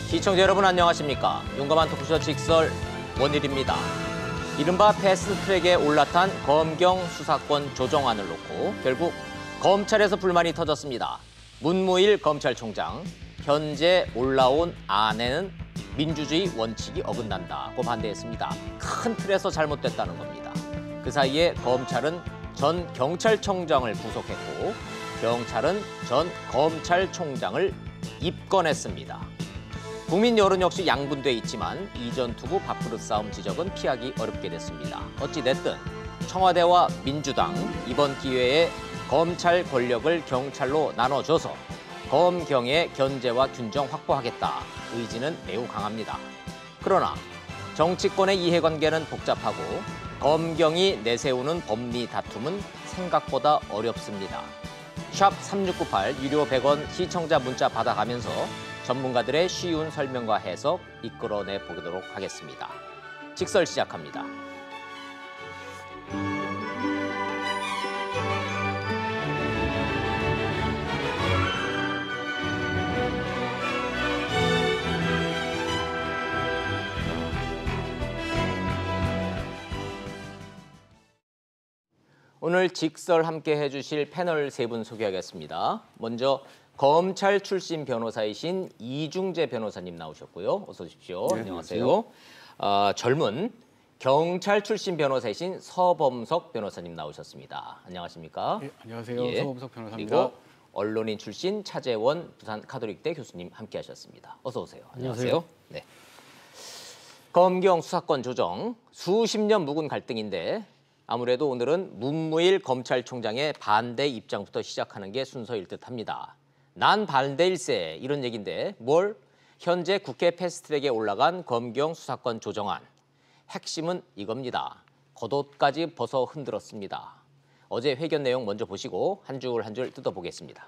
시청자 여러분 안녕하십니까? 용감한 토크쇼 직설 원일입니다. 이른바 패스트트랙에 올라탄 검경 수사권 조정안을 놓고 결국 검찰에서 불만이 터졌습니다. 문무일 검찰총장, 현재 올라온 안에는 민주주의 원칙이 어긋난다고 반대했습니다. 큰 틀에서 잘못됐다는 겁니다. 그 사이에 검찰은 전 경찰청장을 구속했고 경찰은 전 검찰총장을 입건했습니다. 국민 여론 역시 양분돼 있지만 이전 투구 밥그릇 싸움 지적은 피하기 어렵게 됐습니다. 어찌됐든 청와대와 민주당 이번 기회에 검찰 권력을 경찰로 나눠줘서 검경의 견제와 균형 확보하겠다. 의지는 매우 강합니다. 그러나 정치권의 이해관계는 복잡하고 검경이 내세우는 법리 다툼은 생각보다 어렵습니다. 샵 3698 유료 100원 시청자 문자 받아가면서 전문가들의 쉬운 설명과 해석 이끌어내 보도록 하겠습니다. 직설 시작합니다. 오늘 직설 함께 해주실 패널 세 분 소개하겠습니다. 먼저 검찰 출신 변호사이신 이중재 변호사님 나오셨고요. 어서 오십시오. 네, 안녕하세요. 젊은 경찰 출신 변호사이신 서범석 변호사님 나오셨습니다. 안녕하십니까? 네, 안녕하세요. 예. 서범석 변호사입니다. 그리고 언론인 출신 차재원 부산 카톨릭대 교수님 함께하셨습니다. 어서 오세요. 안녕하세요. 네. 검경 수사권 조정 수십 년 묵은 갈등인데 아무래도 오늘은 문무일 검찰총장의 반대 입장부터 시작하는 게 순서일 듯합니다. 난 반대일세 이런 얘기인데 뭘? 현재 국회 패스트트랙에 올라간 검경 수사권 조정안. 핵심은 이겁니다. 겉옷까지 벗어 흔들었습니다. 어제 회견 내용 먼저 보시고 한 줄 한 줄 뜯어보겠습니다.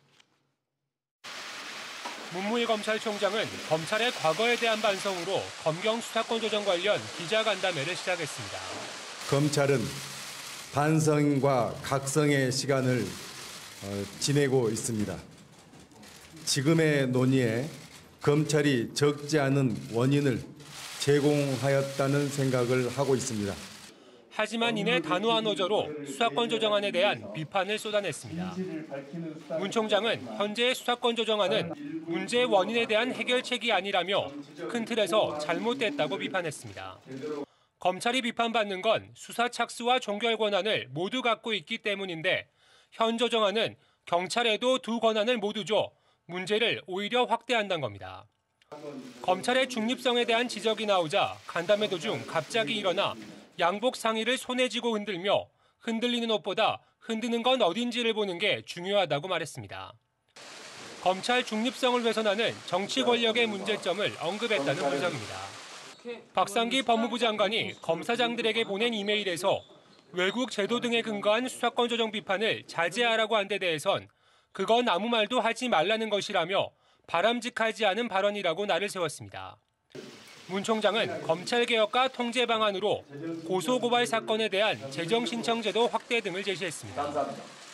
문무일 검찰총장은 검찰의 과거에 대한 반성으로 검경 수사권 조정 관련 기자간담회를 시작했습니다. 검찰은 반성과 각성의 시간을 지내고 있습니다. 지금의 논의에 검찰이 적지 않은 원인을 제공하였다는 생각을 하고 있습니다. 하지만 이내 단호한 어조로 수사권 조정안에 대한 비판을 쏟아냈습니다. 문 총장은 현재의 수사권 조정안은 문제의 원인에 대한 해결책이 아니라며 큰 틀에서 잘못됐다고 비판했습니다. 검찰이 비판받는 건 수사 착수와 종결 권한을 모두 갖고 있기 때문인데 현 조정안은 경찰에도 두 권한을 모두 줘 문제를 오히려 확대한다는 겁니다. 검찰의 중립성에 대한 지적이 나오자 간담회 도중 갑자기 일어나 양복 상의를 손에 쥐고 흔들며 흔들리는 옷보다 흔드는 건 어딘지를 보는 게 중요하다고 말했습니다. 검찰 중립성을 훼손하는 정치 권력의 문제점을 언급했다는 분석입니다. 박상기 법무부 장관이 검사장들에게 보낸 이메일에서 외국 제도 등에 근거한 수사권 조정 비판을 자제하라고 한 데 대해선 그건 아무 말도 하지 말라는 것이라며 바람직하지 않은 발언이라고 날을 세웠습니다. 문 총장은 검찰개혁과 통제 방안으로 고소고발 사건에 대한 재정신청제도 확대 등을 제시했습니다.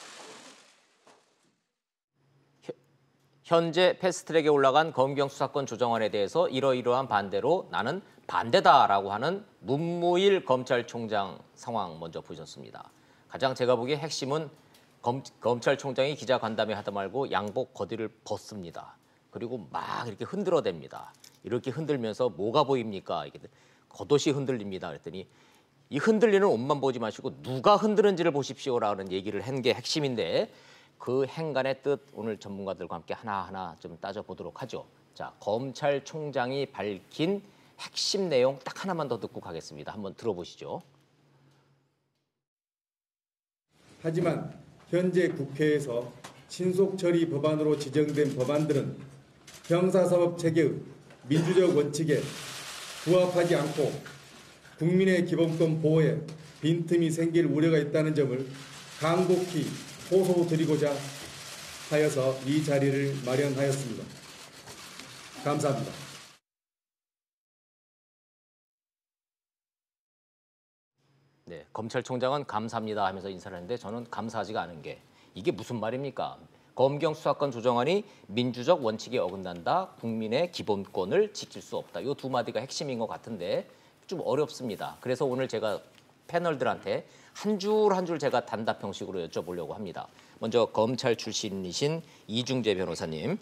현재 패스트트랙에 올라간 검경 수사권 조정안에 대해서 이러이러한 반대로 나는 반대다라고 하는 문무일 검찰총장 상황 먼저 보셨습니다. 가장 제가 보기에 핵심은 검찰총장이 기자간담회 하다 말고 양복 거디를 벗습니다. 그리고 막 이렇게 흔들어댑니다. 이렇게 흔들면서 뭐가 보입니까? 이게 겉옷이 흔들립니다. 그랬더니 이 흔들리는 옷만 보지 마시고 누가 흔드는지를 보십시오라는 얘기를 한 게 핵심인데 그 행간의 뜻 오늘 전문가들과 함께 하나하나 좀 따져보도록 하죠. 자, 검찰총장이 밝힌 핵심 내용 딱 하나만 더 듣고 가겠습니다. 한번 들어보시죠. 하지만 현재 국회에서 신속처리 법안으로 지정된 법안들은 형사사법 체계의 민주적 원칙에 부합하지 않고 국민의 기본권 보호에 빈틈이 생길 우려가 있다는 점을 간곡히 호소드리고자 하여서 이 자리를 마련하였습니다. 감사합니다. 네, 검찰총장은 감사합니다 하면서 인사를 했는데 저는 감사하지가 않은 게 이게 무슨 말입니까? 검경 수사권 조정안이 민주적 원칙에 어긋난다. 국민의 기본권을 지킬 수 없다. 이 두 마디가 핵심인 것 같은데 좀 어렵습니다. 그래서 오늘 제가 패널들한테 한 줄 한 줄 제가 단답 형식으로 여쭤보려고 합니다. 먼저 검찰 출신이신 이중재 변호사님.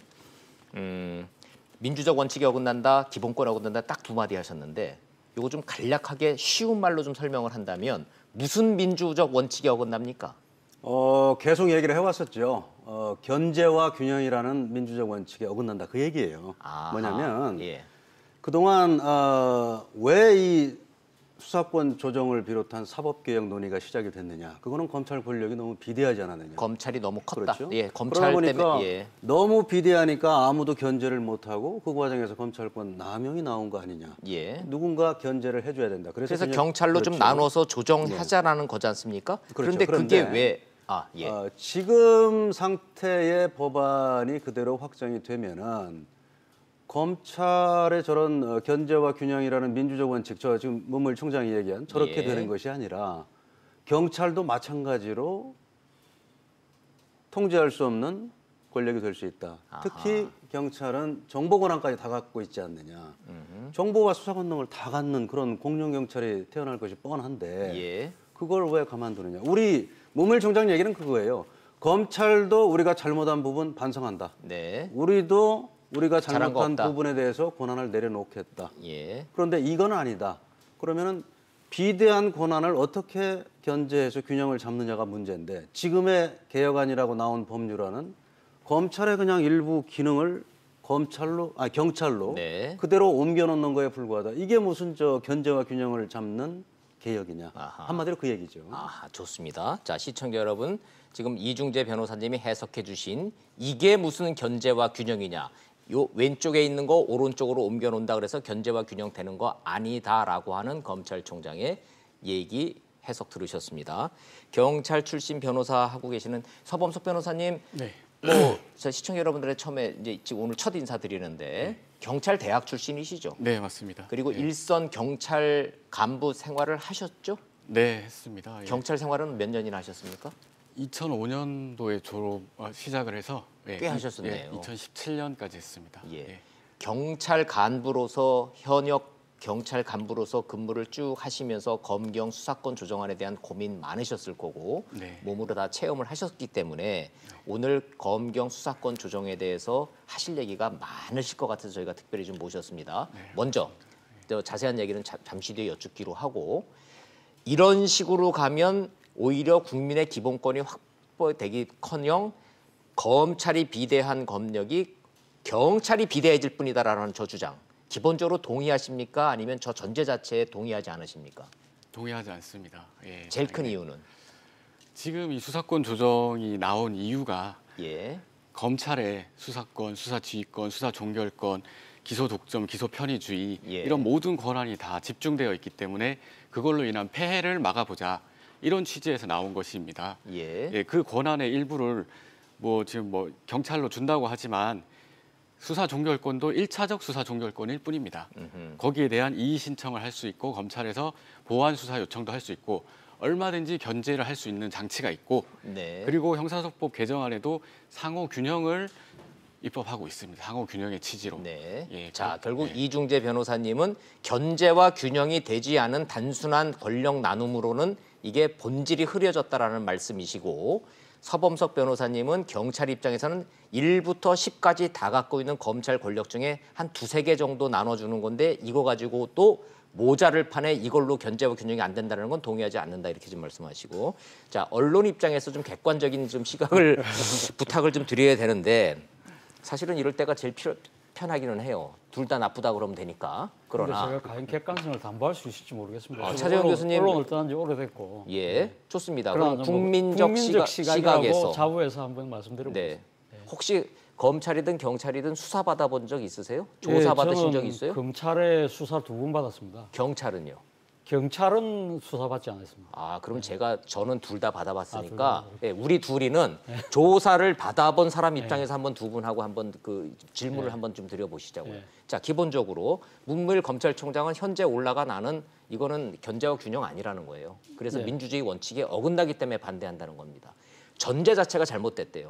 민주적 원칙에 어긋난다, 기본권에 어긋난다 딱 두 마디 하셨는데 이거 좀 간략하게 쉬운 말로 좀 설명을 한다면 무슨 민주적 원칙에 어긋납니까? 계속 얘기를 해왔었죠. 견제와 균형이라는 민주적 원칙에 어긋난다 그 얘기예요. 아하, 뭐냐면 예. 그동안 왜 이 수사권 조정을 비롯한 사법개혁 논의가 시작이 됐느냐. 그거는 검찰 권력이 너무 비대하지 않았느냐. 검찰이 너무 컸다. 그렇죠? 예, 그러다 검찰 보니까 때문에 예. 너무 비대하니까 아무도 견제를 못하고 그 과정에서 검찰권 남용이 나온 거 아니냐. 예. 누군가 견제를 해줘야 된다. 그래서 그냥- 경찰로 좀 그렇죠. 나눠서 조정하자라는 거지 않습니까? 그렇죠. 그런데 그게 그런데 왜 예. 지금 상태의 법안이 그대로 확정이 되면은 검찰의 저런 견제와 균형이라는 민주적 원칙, 저 지금 문무일 총장이 얘기한 저렇게 예. 되는 것이 아니라 경찰도 마찬가지로 통제할 수 없는 권력이 될 수 있다. 아하. 특히 경찰은 정보 권한까지 다 갖고 있지 않느냐. 정보와 수사 권능을 다 갖는 그런 공룡 경찰이 태어날 것이 뻔한데 예. 그걸 왜 가만두느냐. 우리 문무일 총장 얘기는 그거예요. 검찰도 우리가 잘못한 부분 반성한다. 네. 우리도 우리가 잘한 거 잘못한 없다. 부분에 대해서 권한을 내려놓겠다. 예. 그런데 이건 아니다. 그러면은 비대한 권한을 어떻게 견제해서 균형을 잡느냐가 문제인데 지금의 개혁안이라고 나온 법률안은 검찰의 그냥 일부 기능을 경찰로 네. 그대로 옮겨놓는 거에 불과하다. 이게 무슨 견제와 균형을 잡는 개혁이냐. 아하. 한마디로 그 얘기죠. 아, 좋습니다. 자, 시청자 여러분, 지금 이중재 변호사님이 해석해 주신 이게 무슨 견제와 균형이냐. 요 왼쪽에 있는 거 오른쪽으로 옮겨 놓는다 그래서 견제와 균형 되는 거 아니다라고 하는 검찰총장의 얘기 해석 들으셨습니다. 경찰 출신 변호사 하고 계시는 서범석 변호사님, 네. 저 시청자 여러분들의 처음에 이제 지금 오늘 첫 인사 드리는데 경찰 대학 출신이시죠? 네, 맞습니다. 그리고 네. 일선 경찰 간부 생활을 하셨죠? 네, 했습니다. 예. 경찰 생활은 몇 년이나 하셨습니까? 2005년도에 시작을 해서 꽤 하셨었네요. 2017년까지 했습니다. 예. 경찰 간부로서 현역 경찰 간부로서 근무를 쭉 하시면서 검경 수사권 조정안에 대한 고민 많으셨을 거고 네. 몸으로 다 체험을 하셨기 때문에 오늘 검경 수사권 조정에 대해서 하실 얘기가 많으실 것 같아서 저희가 특별히 좀 모셨습니다. 먼저 또 자세한 얘기는 잠시 뒤에 여쭙기로 하고 이런 식으로 가면 오히려 국민의 기본권이 확보되기커녕 검찰이 비대한 검력이 경찰이 비대해질 뿐이다라는 저 주장 기본적으로 동의하십니까? 아니면 저 전제 자체에 동의하지 않으십니까? 동의하지 않습니다. 예. 제일 큰 이유는 지금 이 수사권 조정이 나온 이유가 예, 검찰의 수사권, 수사지휘권, 수사종결권, 기소 독점, 기소 편의주의 예. 이런 모든 권한이 다 집중되어 있기 때문에 그걸로 인한 폐해를 막아보자 이런 취지에서 나온 것입니다. 예, 예, 그 권한의 일부를 지금 경찰로 준다고 하지만 수사 종결권도 1차적 수사 종결권일 뿐입니다. 거기에 대한 이의 신청을 할 수 있고 검찰에서 보완 수사 요청도 할 수 있고 얼마든지 견제를 할 수 있는 장치가 있고 네. 그리고 형사소법 개정안에도 상호 균형을 입법하고 있습니다. 상호 균형의 취지로. 네. 예, 자, 그- 결국 예. 이중재 변호사님은 견제와 균형이 되지 않은 단순한 권력 나눔으로는 이게 본질이 흐려졌다라는 말씀이시고 서범석 변호사님은 경찰 입장에서는 1부터 10까지 다 갖고 있는 검찰 권력 중에 한 두세 개 정도 나눠주는 건데 이거 가지고 또 모자를 파내 이걸로 견제와 균형이 안 된다는 건 동의하지 않는다 이렇게 좀 말씀하시고 자 언론 입장에서 좀 객관적인 좀 시각을 부탁을 좀 드려야 되는데 사실은 이럴 때가 제일 편하기는 해요. 둘 다 나쁘다 그러면 되니까. 그런데 그러나 제가 과연 객관성을 담보할 수 있을지 모르겠습니다. 저도 차재현 교수님. 언론을 떠난 지 오래됐고. 예 좋습니다. 그러나 그럼 좀 국민적 시각하고 시각에서 자부해서 한번 말씀드려보겠습니다. 네. 혹시 검찰이든 경찰이든 수사 받아본 적 있으세요? 조사 받으신 적 있어요? 검찰의 수사 2번 받았습니다. 경찰은요? 경찰은 수사받지 않았습니다. 아 그럼 저는 둘 다 받아봤으니까 아, 예, 우리 둘이는 조사를 받아본 사람 입장에서 한번 두 분하고 한번 그 질문을 한번 좀 드려보시자고요. 네. 자 기본적으로 문무일 검찰총장은 현재 올라간 안은 이거는 견제와 균형 아니라는 거예요. 그래서 네. 민주주의 원칙에 어긋나기 때문에 반대한다는 겁니다. 전제 자체가 잘못됐대요.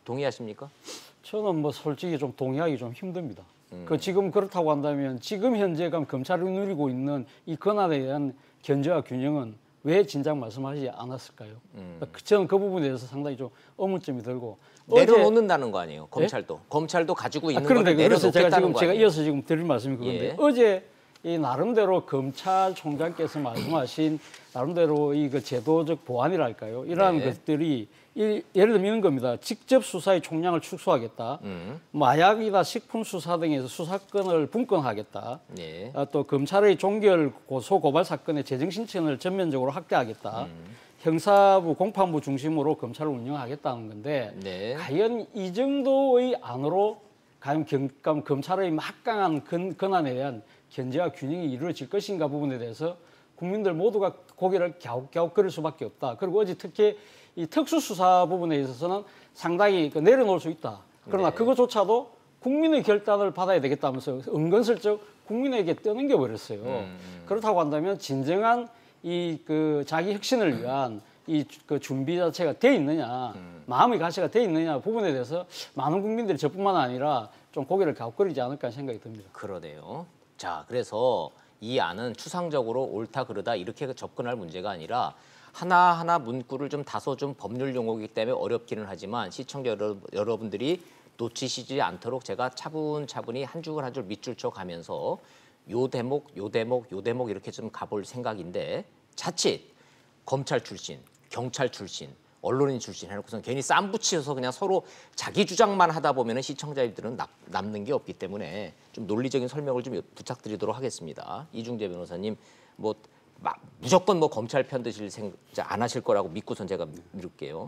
동의하십니까? 저는 뭐 솔직히 좀 동의하기 좀 힘듭니다. 그 지금 그렇다고 한다면 지금 현재 검찰이 누리고 있는 이 권한에 대한 견제와 균형은 왜 진작 말씀하지 않았을까요? 저는 그 부분에 대해서 상당히 좀 의문점이 들고 내려놓는다는 거 아니에요? 검찰도 검찰도 가지고 있는 거를 그런데 그래서 내려놓겠다는 거 제가 아니에요? 이어서 지금 드릴 말씀이 그건데 예. 어제 이 나름대로 검찰총장께서 말씀하신 나름대로 이 그 제도적 보완이랄까요? 이러한 네. 것들이 예를 들면 이런 겁니다. 직접 수사의 총량을 축소하겠다. 마약이나 식품 수사 등에서 수사권을 분권하겠다. 네. 또 검찰의 종결 고소 고발 사건의 재정 신청을 전면적으로 확대하겠다. 형사부 공판부 중심으로 검찰을 운영하겠다는 건데 네. 과연 이 정도의 안으로 과연 검찰의 막강한 권한에 대한 견제와 균형이 이루어질 것인가 부분에 대해서 국민들 모두가 고개를 갸웃갸웃거릴 수밖에 없다. 그리고 어제 특히 이 특수수사 부분에 있어서는 상당히 내려놓을 수 있다. 그러나 네. 그것조차도 국민의 결단을 받아야 되겠다면서 은근슬쩍 국민에게 떠넘겨버렸어요. 그렇다고 한다면 진정한 이 자기 혁신을 위한 이 준비 자체가 돼 있느냐, 마음의 가시가 돼 있느냐 부분에 대해서 많은 국민들이 저뿐만 아니라 좀 고개를 갸웃거리지 않을까 생각이 듭니다. 그러네요. 자, 그래서 이 안은 추상적으로 옳다 그르다 이렇게 접근할 문제가 아니라 하나하나 문구를 좀 다소 좀 법률 용어이기 때문에 어렵기는 하지만 시청자 여러분들이 놓치시지 않도록 제가 차분차분히 한 줄 한 줄 밑줄 쳐 가면서 요 대목, 요 대목, 요 대목 이렇게 좀 가볼 생각인데 자칫 검찰 출신, 경찰 출신, 언론인 출신 해놓고선 괜히 쌈 붙여서 그냥 서로 자기 주장만 하다 보면은 시청자들은 남는 게 없기 때문에 좀 논리적인 설명을 좀 부탁드리도록 하겠습니다. 이중재 변호사님, 뭐 무조건 뭐 검찰 편 드실 생각 안 하실 거라고 믿고선 제가 미룰게요.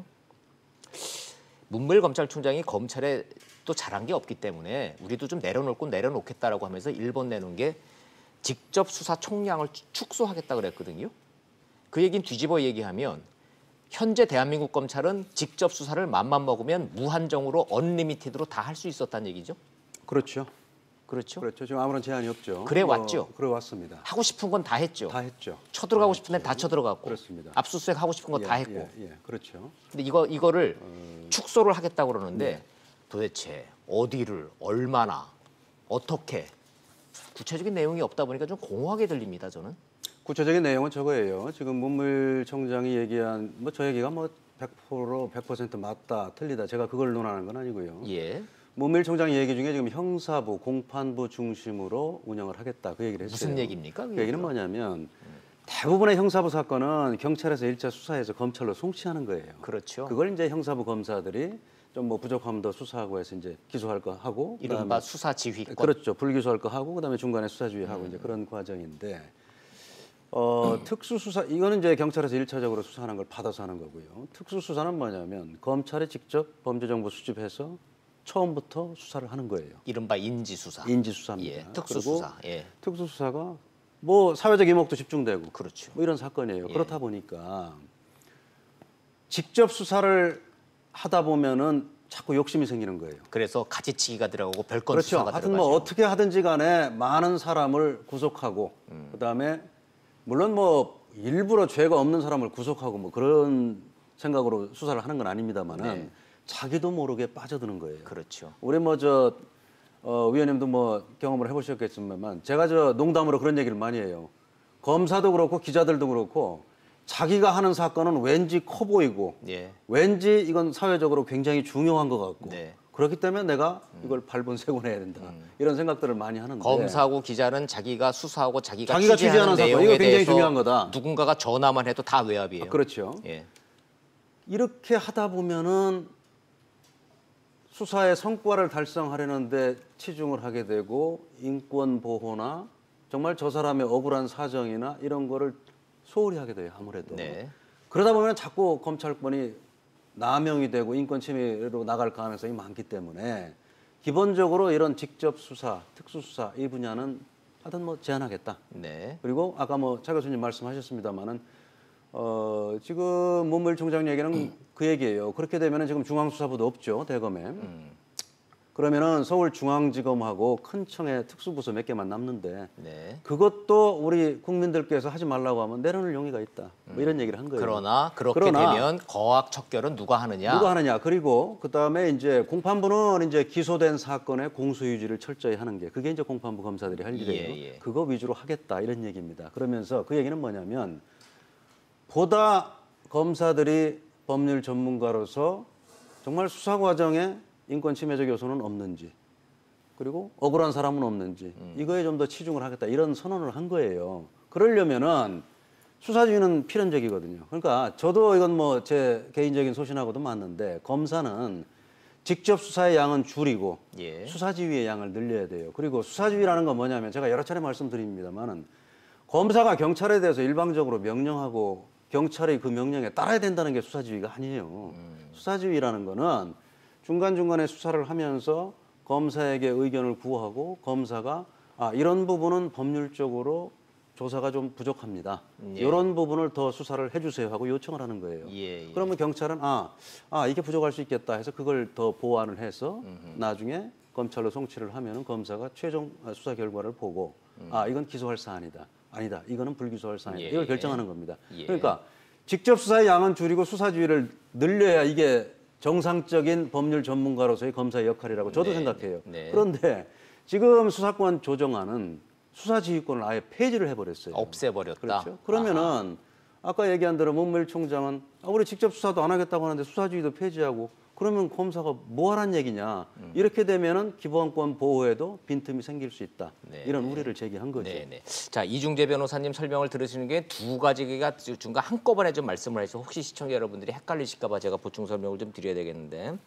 문무일 검찰총장이 검찰에 또 잘한 게 없기 때문에 우리도 좀 내려놓을 건 내려놓겠다라고 하면서 일본 내놓은 게 직접 수사 총량을 축소하겠다 그랬거든요. 그 얘기는 뒤집어 얘기하면 현재 대한민국 검찰은 직접 수사를 맘만 먹으면 무한정으로 언리미티드로 다 할 수 있었다는 얘기죠. 그렇죠. 그렇죠. 그렇죠. 지금 아무런 제한이 없죠. 그래 왔죠. 그래 왔습니다. 하고 싶은 건 다 했죠. 다 했죠. 쳐들어가고 싶은 데는 다 쳐들어갔고. 그렇습니다. 압수수색 하고 싶은 거 다 했고. 예, 그렇죠. 근데 이거를 축소를 하겠다고 그러는데 도대체 어디를 얼마나 어떻게 구체적인 내용이 없다 보니까 좀 공허하게 들립니다. 저는. 구체적인 내용은 저거예요. 지금 문무일 청장이 얘기한 저 얘기가 100% 맞다, 틀리다. 제가 그걸 논하는 건 아니고요. 예. 문무일 청장 얘기 중에 지금 형사부, 공판부 중심으로 운영을 하겠다. 그 얘기를 했어요. 무슨 얘기입니까? 그 얘기는 뭐냐면 대부분의 형사부 사건은 경찰에서 1차 수사해서 검찰로 송치하는 거예요. 그렇죠. 그걸 이제 형사부 검사들이 좀 부족하면 더 수사하고 해서 이제 기소할 거 하고 이른바 수사 지휘권. 그렇죠. 불기소할 거 하고 그다음에 중간에 수사지휘하고 이제 그런 과정인데 특수수사 이거는 이제 경찰에서 1차적으로 수사하는 걸 받아서 하는 거고요. 특수수사는 뭐냐면 검찰이 직접 범죄 정보 수집해서 처음부터 수사를 하는 거예요. 이른바 인지수사. 인지수사입니다. 예, 특수수사. 그리고 예. 특수수사가 사회적 이목도 집중되고 그렇죠. 이런 사건이에요. 예. 그렇다 보니까 직접 수사를 하다 보면은 자꾸 욕심이 생기는 거예요. 그래서 가지치기가 들어가고 별건 그렇죠. 수사가 하여튼 들어가죠. 어떻게 하든지 간에 많은 사람을 구속하고 그다음에 물론 일부러 죄가 없는 사람을 구속하고 그런 생각으로 수사를 하는 건 아닙니다만은 네. 자기도 모르게 빠져드는 거예요. 그렇죠. 우리 위원님도 경험을 해보셨겠지만 제가 농담으로 그런 얘기를 많이 해요. 검사도 그렇고 기자들도 그렇고 자기가 하는 사건은 왠지 커 보이고 예. 왠지 이건 사회적으로 굉장히 중요한 것 같고 네. 그렇기 때문에 내가 이걸 발본색원 해야 된다. 이런 생각들을 많이 하는데 검사고 기자는 자기가 수사하고 자기가 취재하는 취재하는 사건, 내용에 이거 굉장히 대해서 중요한 거다. 누군가가 전화만 해도 다 외압이에요. 그렇죠. 예. 이렇게 하다 보면은 수사의 성과를 달성하려는데 치중을 하게 되고 인권 보호나 정말 저 사람의 억울한 사정이나 이런 거를 소홀히 하게 돼요. 아무래도. 네. 그러다 보면 자꾸 검찰권이 남용이 되고 인권 침해로 나갈 가능성이 많기 때문에 기본적으로 이런 직접 수사, 특수 수사 이 분야는 하여튼 제한하겠다. 네. 그리고 아까 차 교수님 말씀하셨습니다마는 지금 문무일 총장 얘기는 그 얘기예요. 그렇게 되면은 지금 중앙수사부도 없죠, 대검에. 그러면은 서울중앙지검하고 큰 청의 특수부서 몇 개만 남는데 네. 그것도 우리 국민들께서 하지 말라고 하면 내려놓을 용의가 있다. 뭐 이런 얘기를 한 거예요. 그러나 그렇게 되면 거악 척결은 누가 하느냐? 누가 하느냐. 그리고 그다음에 이제 공판부는 이제 기소된 사건의 공소유지를 철저히 하는 게 그게 이제 공판부 검사들이 할 일이에요. 예. 그거 위주로 하겠다 이런 얘기입니다. 그러면서 그 얘기는 뭐냐면 보다 검사들이 법률 전문가로서 정말 수사 과정에 인권 침해적 요소는 없는지 그리고 억울한 사람은 없는지 이거에 좀 더 치중을 하겠다 이런 선언을 한 거예요. 그러려면은 수사주의는 필연적이거든요. 그러니까 저도 이건 뭐 제 개인적인 소신하고도 맞는데 검사는 직접 수사의 양은 줄이고 예. 수사지휘의 양을 늘려야 돼요. 그리고 수사지휘라는 건 뭐냐면 제가 여러 차례 말씀드립니다만은 검사가 경찰에 대해서 일방적으로 명령하고 경찰의 그 명령에 따라야 된다는 게 수사지휘가 아니에요. 수사지휘라는 거는 중간중간에 수사를 하면서 검사에게 의견을 구하고 검사가 이런 부분은 법률적으로 조사가 좀 부족합니다. 예. 이런 부분을 더 수사를 해주세요 하고 요청을 하는 거예요. 예. 그러면 경찰은 이게 부족할 수 있겠다 해서 그걸 더 보완을 해서 나중에 검찰로 송치를 하면 검사가 최종 수사 결과를 보고 이건 기소할 사안이다. 아니다. 이거는 불기소할 사안이다. 예. 이걸 결정하는 겁니다. 예. 그러니까 직접 수사의 양은 줄이고 수사지휘를 늘려야 이게 정상적인 법률 전문가로서의 검사의 역할이라고 저도 네. 생각해요. 네. 그런데 지금 수사권 조정안은 수사지휘권을 아예 폐지를 해버렸어요. 없애버렸다. 그렇죠. 그러면은 아까 얘기한 대로 문무일 총장은 우리 직접 수사도 안 하겠다고 하는데 수사지휘도 폐지하고 그러면 검사가 뭐 하란 얘기냐. 이렇게 되면은 기본권 보호에도 빈틈이 생길 수 있다. 네. 이런 우려를 제기한 거죠. 네네. 자, 이중재 변호사님 설명을 들으시는 게 두 가지가 중간 한꺼번에 좀 말씀을 해서 혹시 시청자 여러분들이 헷갈리실까 봐 제가 보충 설명을 좀 드려야 되겠는데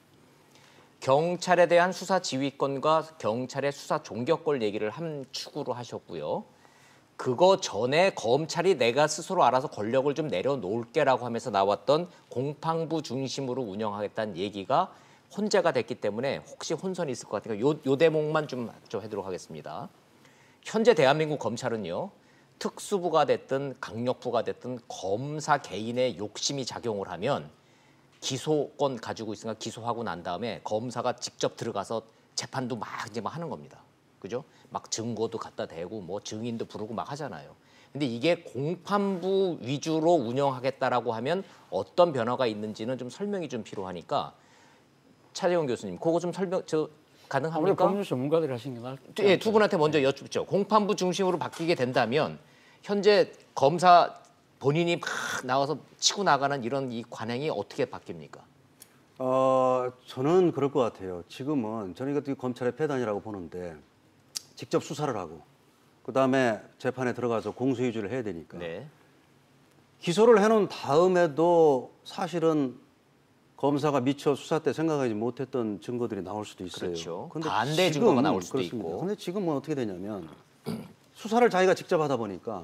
경찰에 대한 수사 지휘권과 경찰의 수사 종결권 얘기를 한 축으로 하셨고요. 그거 전에 검찰이 내가 스스로 알아서 권력을 좀 내려놓을게라고 하면서 나왔던 공판부 중심으로 운영하겠다는 얘기가 혼재가 됐기 때문에 혹시 혼선이 있을 것 같으니까 요 대목만 좀 해도록 하겠습니다. 현재 대한민국 검찰은요. 특수부가 됐든 강력부가 됐든 검사 개인의 욕심이 작용을 하면 기소권 가지고 있으니까 기소하고 난 다음에 검사가 직접 들어가서 재판도 막 하는 겁니다. 그죠? 막 증거도 갖다 대고 뭐 증인도 부르고 막 하잖아요. 근데 이게 공판부 위주로 운영하겠다라고 하면 어떤 변화가 있는지는 좀 설명이 좀 필요하니까 차재원 교수님, 그거 좀 설명 아무래도 가능합니까? 법률 전문가들이 하신 게 나을 예, 두 분한테 먼저 여쭙죠. 공판부 중심으로 바뀌게 된다면 현재 검사 본인이 막 나와서 치고 나가는 이런 이 관행이 어떻게 바뀝니까? 저는 그럴 것 같아요. 지금은 저는 이것도 검찰의 폐단이라고 보는데 직접 수사를 하고 그다음에 재판에 들어가서 공소유지를 해야 되니까 네. 기소를 해놓은 다음에도 사실은 검사가 미처 수사 때 생각하지 못했던 증거들이 나올 수도 있어요. 그렇죠. 근데 반대 지금, 증거가 나올 수도 그렇습니다. 있고. 근데 지금은 어떻게 되냐면 수사를 자기가 직접 하다 보니까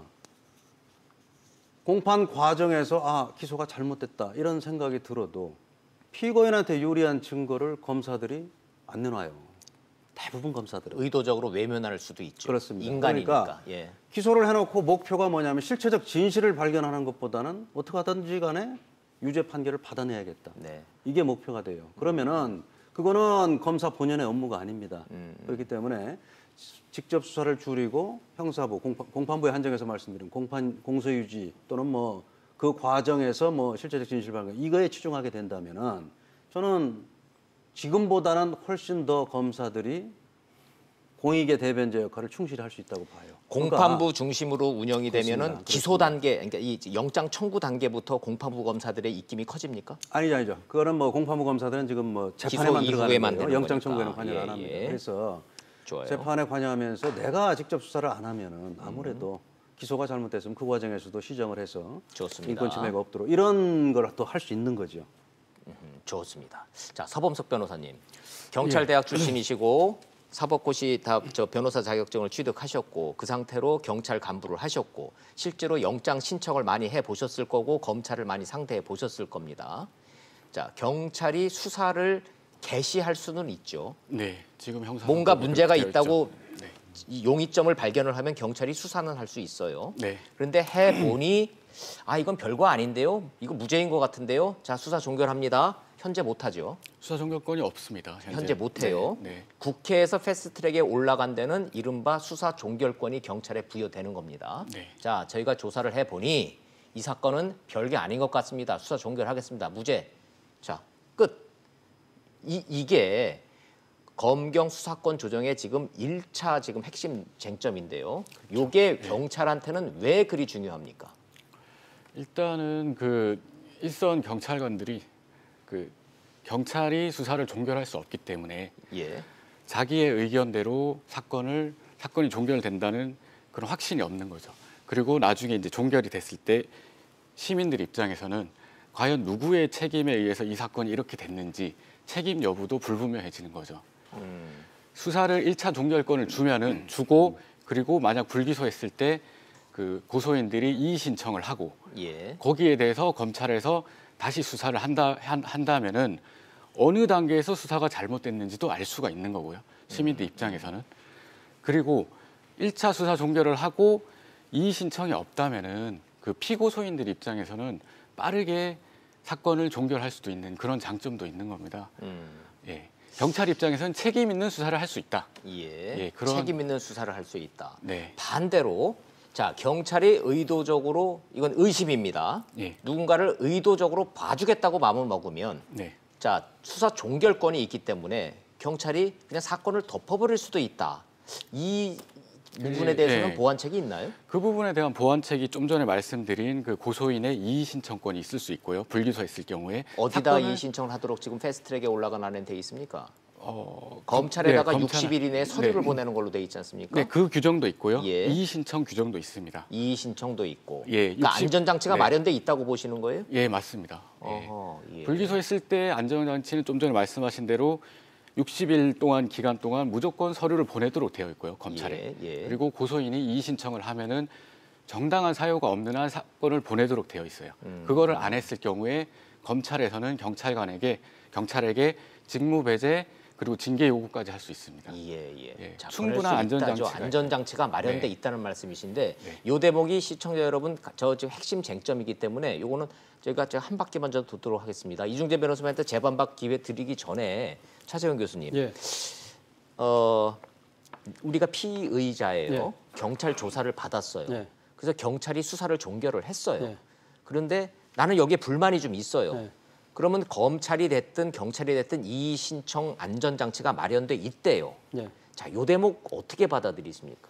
공판 과정에서 기소가 잘못됐다 이런 생각이 들어도 피고인한테 유리한 증거를 검사들이 안 내놔요. 대부분 검사들은. 의도적으로 외면할 수도 있죠. 그렇습니다. 인간이니까. 그러니까 예. 기소를 해놓고 목표가 뭐냐면 실체적 진실을 발견하는 것보다는 어떻게 하든지 간에 유죄 판결을 받아내야겠다. 네. 이게 목표가 돼요. 그러면은 그거는 검사 본연의 업무가 아닙니다. 그렇기 때문에 직접 수사를 줄이고 형사부, 공판부의 한정에서 말씀드린 공소유지 또는 뭐 그 과정에서 뭐 실체적 진실 발견 이거에 치중하게 된다면은 저는 지금보다는 훨씬 더 검사들이 공익의 대변자 역할을 충실히 할 수 있다고 봐요. 공판부 중심으로 운영이 되면은 그렇습니다. 기소 단계, 그러니까 이 영장 청구 단계부터 공판부 검사들의 입김이 커집니까? 아니죠. 그거는 뭐 공판부 검사들은 지금 뭐 재판에만 기소 들어가는 이후에만 거예요. 되는 영장 거니까. 청구에는 관여를 안 예, 합니다. 예. 그래서 좋아요. 재판에 관여하면서 내가 직접 수사를 안 하면은 아무래도 기소가 잘못됐으면 그 과정에서도 시정을 해서 좋습니다. 인권 침해가 없도록 이런 걸 또 할 수 있는 거죠. 좋습니다. 자, 서범석 변호사님. 경찰대학 출신이시고 사법고시 변호사 자격증을 취득하셨고 그 상태로 경찰 간부를 하셨고 실제로 영장 신청을 많이 해 보셨을 거고 검찰을 많이 상대해 보셨을 겁니다. 자, 경찰이 수사를 개시할 수는 있죠. 네, 지금 형사 뭔가 문제가 있다고 네. 이 용의점을 발견을 하면 경찰이 수사는 할 수 있어요. 네. 그런데 해보니 이건 별거 아닌데요. 이거 무죄인 것 같은데요. 자, 수사 종결합니다. 현재 못하죠. 수사 종결권이 없습니다. 현재 못해요. 네, 네. 국회에서 패스트트랙에 올라간 데는 이른바 수사 종결권이 경찰에 부여되는 겁니다. 네. 자, 저희가 조사를 해보니 이 사건은 별게 아닌 것 같습니다. 수사 종결하겠습니다. 무죄. 자, 끝. 이게 검경 수사권 조정의 지금 1차 지금 핵심 쟁점인데요. 이게 경찰한테는 왜 그리 중요합니까? 일단은 그 일선 경찰관들이 그 경찰이 수사를 종결할 수 없기 때문에 예. 자기의 의견대로 사건이 종결된다는 그런 확신이 없는 거죠. 그리고 나중에 이제 종결이 됐을 때 시민들 입장에서는 과연 누구의 책임에 의해서 이 사건이 이렇게 됐는지 책임 여부도 불분명해지는 거죠. 수사를 1차 종결권을 주고 그리고 만약 불기소했을 때 그 고소인들이 이의 신청을 하고 예. 거기에 대해서 검찰에서 다시 수사를 한다면은 어느 단계에서 수사가 잘못됐는지도 알 수가 있는 거고요. 시민들 입장에서는. 그리고 1차 수사 종결을 하고 이의 신청이 없다면은 그 피고소인들 입장에서는 빠르게 사건을 종결할 수도 있는 그런 장점도 있는 겁니다. 예. 경찰 입장에서는 책임 있는 수사를 할 수 있다. 예. 그런 책임 있는 수사를 할 수 있다. 네. 반대로 자, 경찰이 의도적으로 이건 의심입니다. 예. 누군가를 의도적으로 봐주겠다고 마음을 먹으면 네. 자, 수사 종결권이 있기 때문에 경찰이 그냥 사건을 덮어버릴 수도 있다. 이 부분에 대해서는 예. 보완책이 있나요? 그 부분에 대한 보완책이 좀 전에 말씀드린 그 고소인의 이의 신청권이 있을 수 있고요. 불기소했을 경우에 어디다 이의 신청을 하도록 지금 패스트트랙에 올라간 안에 돼 있습니까? 검찰에다가 네, 60일 이내에 서류를 보내는 걸로 돼 있지 않습니까? 네, 그 규정도 있고요. 예. 이의 신청 규정도 있습니다. 이의 신청도 있고. 예, 그러니까 60 안전장치가 네. 마련돼 있다고 보시는 거예요? 예, 맞습니다. 예. 어허, 예. 불기소했을 때 안전장치는 좀 전에 말씀하신 대로 60일 동안 기간 동안 무조건 서류를 보내도록 되어 있고요, 검찰에. 예, 예. 그리고 고소인이 이의 신청을 하면은 정당한 사유가 없는 한 사건을 보내도록 되어 있어요. 그거를 안 했을 경우에 검찰에서는 경찰에게 직무 배제 그리고 징계 요구까지 할 수 있습니다. 예. 자, 충분한 안전장치가 안전장치가 마련돼 네. 있다는 말씀이신데 네. 요 대목이 시청자 여러분 저 지금 핵심 쟁점이기 때문에 요거는 제가 한 바퀴 먼저 돕도록 하겠습니다. 이중재 변호사님한테 재반박 기회 드리기 전에 차재원 교수님, 예. 우리가 피의자예요. 예. 경찰 조사를 받았어요. 예. 그래서 경찰이 수사를 종결을 했어요. 예. 그런데 나는 여기에 불만이 좀 있어요. 예. 그러면 검찰이 됐든 경찰이 됐든 이의 신청 안전장치가 마련돼 있대요. 예. 자, 요 대목 어떻게 받아들이십니까?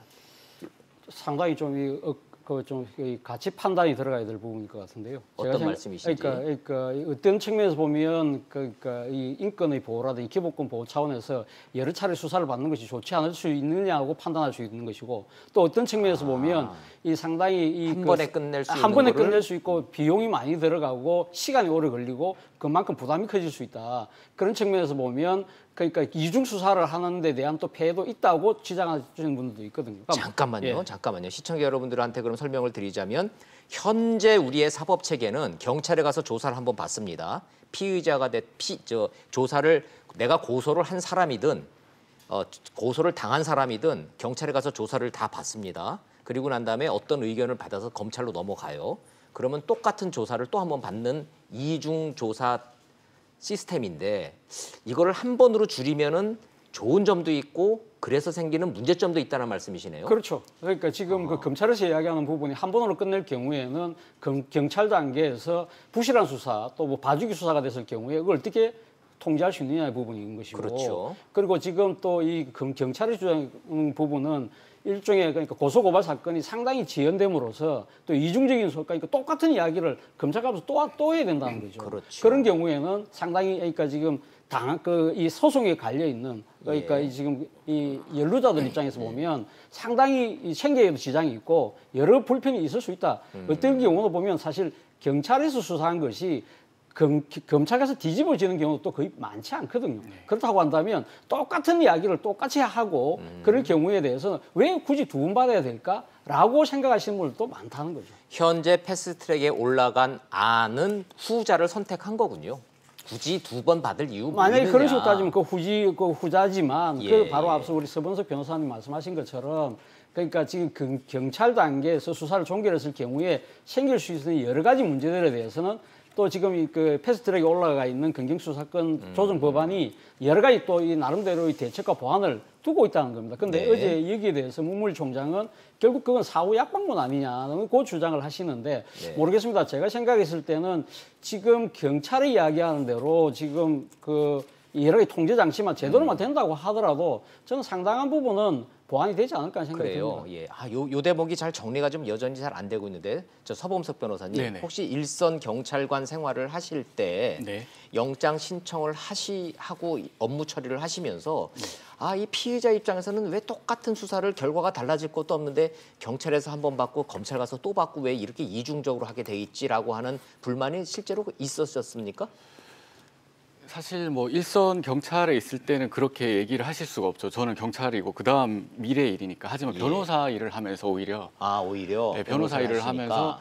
상당히 좀 가치 판단이 들어가야 될 부분일 것 같은데요. 어떤 말씀이신지? 그러니까 어떤 측면에서 보면 그러니까 이 인권의 보호라든지 기본권 보호 차원에서 여러 차례 수사를 받는 것이 좋지 않을 수 있느냐고 판단할 수 있는 것이고 또 어떤 측면에서 보면 이 상당히 한 번에 끝낼 수 한 있는 번에 거를? 끝낼 수 있고 비용이 많이 들어가고 시간이 오래 걸리고 그만큼 부담이 커질 수 있다. 그런 측면에서 보면 그러니까 이중 수사를 하는 데 대한 또 폐해도 있다고 지적하시는 분들도 있거든요. 잠깐만요. 예. 잠깐만요. 시청자 여러분들한테 그럼 설명을 드리자면 현재 우리의 사법 체계는 경찰에 가서 조사를 한번 받습니다. 피의자가 조사를 내가 고소를 한 사람이든 고소를 당한 사람이든 경찰에 가서 조사를 다 받습니다. 그리고 난 다음에 어떤 의견을 받아서 검찰로 넘어가요. 그러면 똑같은 조사를 또 한번 받는 이중 조사 시스템인데 이거를 한 번으로 줄이면은 좋은 점도 있고 그래서 생기는 문제점도 있다는 말씀이시네요. 그렇죠. 그러니까 지금 그 검찰에서 이야기하는 부분이 한 번으로 끝낼 경우에는 경찰 단계에서 부실한 수사 또 뭐 봐주기 수사가 됐을 경우에 그걸 어떻게 통제할 수 있느냐의 부분인 것이고. 그렇죠. 그리고 지금 또 이 경찰이 주장하는 부분은 일종의 그러니까 고소고발 사건이 상당히 지연됨으로써 또 이중적인 그러니까 똑같은 이야기를 검찰가서 또 해야 된다는 거죠. 그렇죠. 그런 경우에는 상당히 그러니까 지금 이 소송에 갈려 있는 그러니까 예. 지금 이 연루자들 입장에서 보면 상당히 이 생계에도 지장이 있고 여러 불편이 있을 수 있다. 어떤 경우도 보면 사실 경찰에서 수사한 것이 검찰에서 뒤집어지는 경우도 또 거의 많지 않거든요. 그렇다고 한다면 똑같은 이야기를 똑같이 하고 그럴 경우에 대해서는 왜 굳이 두 번 받아야 될까라고 생각하시는 분들도 많다는 거죠. 현재 패스트트랙에 올라간 안은 후자를 선택한 거군요. 굳이 두 번 받을 이유가 만약에 있느냐. 그런 식으로 따지면 그 후자지만 예, 그 바로 예. 앞서 우리 서범석 변호사님 말씀하신 것처럼 그러니까 지금 경찰 단계에서 수사를 종결했을 경우에 생길 수 있는 여러 가지 문제들에 대해서는 또 지금 그 패스트트랙에 올라가 있는 검경수사권 조정 법안이 여러 가지 또 이 나름대로의 대책과 보완을 두고 있다는 겁니다. 근데 네. 어제 여기에 대해서 문무일 총장은 결국 그건 사후 약방문 아니냐 그 주장을 하시는데 네. 모르겠습니다. 제가 생각했을 때는 지금 경찰이 이야기하는 대로 지금 그 여러 가지 통제 장치만 제대로만 된다고 하더라도 저는 상당한 부분은 보완이 되지 않을까 하는 생각이 그래요. 듭니다. 예. 요 대목이 잘 정리가 좀 여전히 잘 안 되고 있는데 저 서범석 변호사님 네네. 혹시 일선 경찰관 생활을 하실 때 네. 영장 신청을 하고 업무 처리를 하시면서 이 피해자 입장에서는 왜 똑같은 수사를 결과가 달라질 것도 없는데 경찰에서 한 번 받고 검찰 가서 또 받고 왜 이렇게 이중적으로 하게 돼 있지라고 하는 불만이 실제로 있었습니까? 사실 뭐 일선 경찰에 있을 때는 그렇게 얘기를 하실 수가 없죠. 저는 경찰이고 그다음 미래 일이니까. 하지만 예. 변호사 일을 하면서 오히려 오히려 네, 변호사 일을 하시니까. 하면서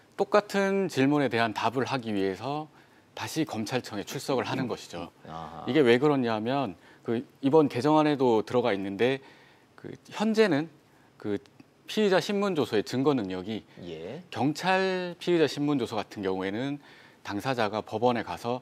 똑같은 질문에 대한 답을 하기 위해서 다시 검찰청에 출석을 하는 것이죠. 아하. 이게 왜 그러냐면 그 이번 개정안에도 들어가 있는데 그 현재는 그 피의자 신문조서의 증거 능력이 예. 경찰 피의자 신문조서 같은 경우에는 당사자가 법원에 가서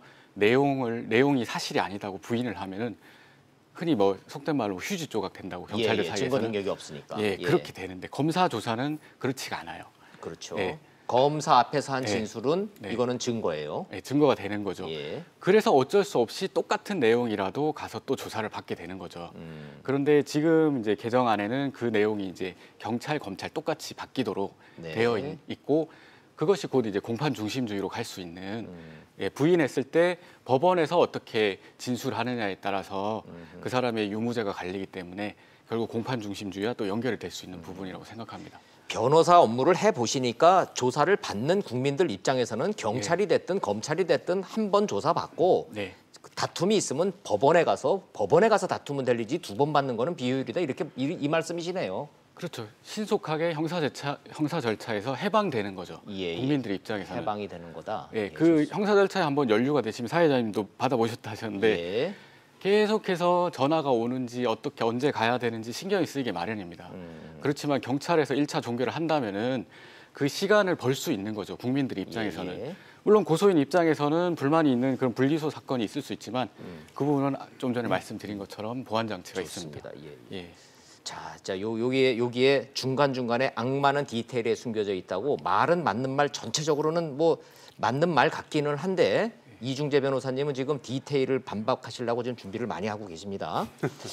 내용이 사실이 아니다고 부인을 하면은 흔히 뭐 속된 말로 휴지 조각 된다고 경찰들 증거 사이에서는 능력이 없으니까. 예, 그렇게 되는데 검사 조사는 그렇지가 않아요. 그렇죠. 예. 검사 앞에서 한 네. 진술은 네. 이거는 증거예요. 예, 증거가 되는 거죠. 예. 그래서 어쩔 수 없이 똑같은 내용이라도 가서 또 조사를 받게 되는 거죠. 그런데 지금 이제 개정안에는 그 내용이 이제 경찰, 검찰 똑같이 바뀌도록 네. 되어 있고 그것이 곧 이제 공판 중심주의로 갈 수 있는 예, 부인했을 때 법원에서 어떻게 진술하느냐에 따라서 그 사람의 유무죄가 갈리기 때문에 결국 공판 중심주의와 또 연결이 될 수 있는 부분이라고 생각합니다. 변호사 업무를 해 보시니까 조사를 받는 국민들 입장에서는 경찰이 됐든 검찰이 됐든 한 번 조사받고 네. 다툼이 있으면 법원에 가서 다투면 될 일이지 두 번 받는 거는 비효율이다 이렇게 이 말씀이시네요. 그렇죠. 신속하게 형사 절차에서 해방되는 거죠. 예, 국민들 입장에서는. 해방이 되는 거다. 예, 그 형사 절차에 한번 연루가 되시면 사회자님도 받아보셨다 하셨는데 예. 계속해서 전화가 오는지 어떻게 언제 가야 되는지 신경이 쓰이게 마련입니다. 그렇지만 경찰에서 1차 종결을 한다면은 그 시간을 벌 수 있는 거죠. 국민들 입장에서는. 예. 물론 고소인 입장에서는 불만이 있는 그런 불기소 사건이 있을 수 있지만 그 부분은 좀 전에 말씀드린 것처럼 보완 장치가 있습니다. 좋습니다. 예. 예. 자, 여기에 중간중간에 악마는 디테일에 숨겨져 있다고 말은 맞는 말 전체적으로는 뭐 맞는 말 같기는 한데 이중재 변호사님은 지금 디테일을 반박하시려고 지금 준비를 많이 하고 계십니다.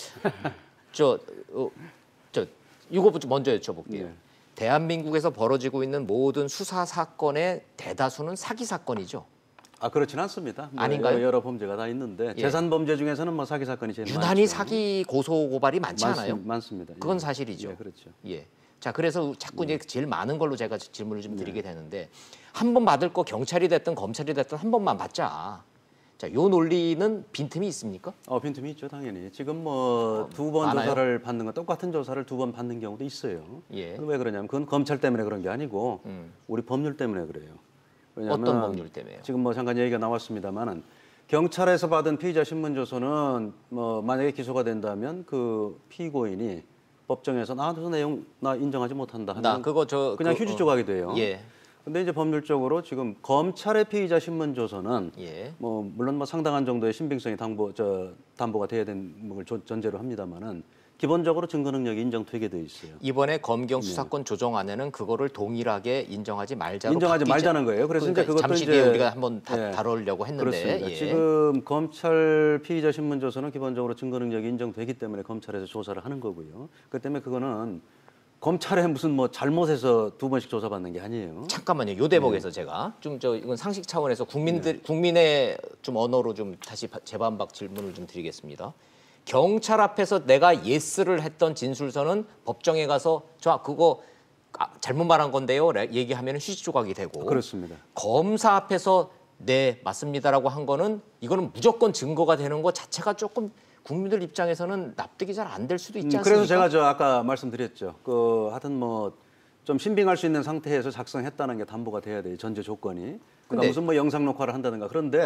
이거부터 먼저 여쭤볼게요. 네. 대한민국에서 벌어지고 있는 모든 수사 사건의 대다수는 사기 사건이죠. 그렇지는 않습니다. 아닌가요? 여러 범죄가 다 있는데 예. 재산 범죄 중에서는 뭐 사기 사건이 제일 유난히 많죠. 사기 고소 고발이 많지 않아요? 많습니다. 그건 예. 사실이죠. 예, 그렇죠. 예. 자, 그래서 자꾸 이제 제일 많은 걸로 제가 질문을 좀 드리게 되는데 한 번 받을 거 경찰이 됐든 검찰이 됐든 한 번만 받자. 자, 요 논리는 빈틈이 있습니까? 빈틈이 있죠, 당연히. 지금 뭐 두 번 많아요? 조사를 받는 건 똑같은 조사를 두 번 받는 경우도 있어요. 예. 왜 그러냐면 그건 검찰 때문에 그런 게 아니고 우리 법률 때문에 그래요. 왜냐하면 어떤 법률 때문에요? 지금 뭐 잠깐 얘기가 나왔습니다만은 경찰에서 받은 피의자 신문조서는 뭐 만약에 기소가 된다면 그 피고인이 법정에서 저 내용 나 인정하지 못한다 하면 나 그거 그냥 휴지 조각이 돼요. 예. 근데 이제 법률적으로 지금 검찰의 피의자 신문조서는 예. 뭐 물론 뭐 상당한 정도의 신빙성이 담보가 돼야 되는 걸 전제로 합니다만은 기본적으로 증거 능력이 인정되게 돼 있어요. 이번에 검경 수사권 조정안에는 그거를 동일하게 인정하지 말자로 인정하지 바뀌지- 말자는 거예요. 그래서 그러니까 이제 그것도 잠시 이제 뒤에 우리가 한번 예. 다루려고 했는데 그렇습니다. 예. 지금 검찰 피의자 신문조서는 기본적으로 증거 능력이 인정되기 때문에 검찰에서 조사를 하는 거고요. 그 때문에 그거는 검찰에 무슨 뭐 잘못해서 두 번씩 조사받는 게 아니에요. 잠깐만요. 요 대목에서 제가 좀 이건 상식 차원에서 국민의 좀 언어로 좀 다시 재반박 질문을 좀 드리겠습니다. 경찰 앞에서 내가 예스를 했던 진술서는 법정에 가서 그거 잘못 말한 건데요. 얘기하면 휴지 조각이 되고 그렇습니다. 검사 앞에서 네 맞습니다라고 한 거는 이거는 무조건 증거가 되는 것 자체가 조금 국민들 입장에서는 납득이 잘 안 될 수도 있지 않습니까? 그래서 제가 아까 말씀드렸죠. 하여튼 뭐 좀 신빙할 수 있는 상태에서 작성했다는 게 담보가 돼야 돼요. 전제 조건이. 그다음 무슨 뭐 영상 녹화를 한다든가. 그런데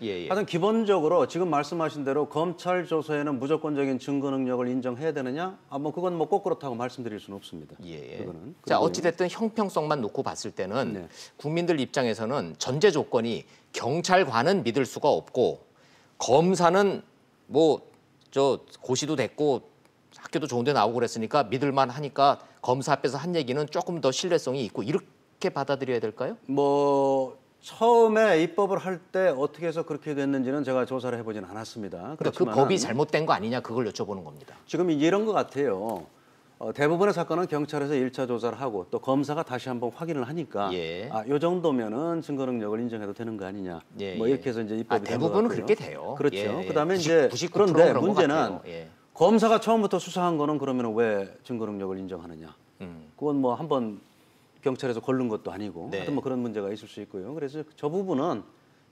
예, 예. 하여튼 기본적으로 지금 말씀하신 대로 검찰 조사에는 무조건적인 증거 능력을 인정해야 되느냐? 뭐 그건 뭐 꼭 그렇다고 말씀드릴 수는 없습니다. 예. 그거는. 자, 그리고요. 어찌됐든 형평성만 놓고 봤을 때는 네. 국민들 입장에서는 전제 조건이 경찰관은 믿을 수가 없고 검사는 뭐 저 고시도 됐고 학교도 좋은 데 나오고 그랬으니까 믿을만 하니까 검사 앞에서 한 얘기는 조금 더 신뢰성이 있고 이렇게 받아들여야 될까요? 뭐 처음에 입법을 할 때 어떻게 해서 그렇게 됐는지는 제가 조사를 해보진 않았습니다. 그러니까 그 그렇지만은 법이 잘못된 거 아니냐 그걸 여쭤보는 겁니다. 지금 이런 것 같아요. 대부분의 사건은 경찰에서 1차 조사를 하고 또 검사가 다시 한번 확인을 하니까 예. 요 정도면은 증거 능력을 인정해도 되는 거 아니냐. 예, 뭐 예. 이렇게 해서 이제 입법이 된 것 대부분은 같고요. 그렇게 돼요. 그렇죠. 예, 예. 그다음에 이제 99% 그런데 그런 것 문제는 같아요. 예. 검사가 처음부터 수사한 거는 그러면 왜 증거 능력을 인정하느냐. 그건 뭐 한번 경찰에서 걸른 것도 아니고 네. 하여튼 뭐 그런 문제가 있을 수 있고요. 그래서 저 부분은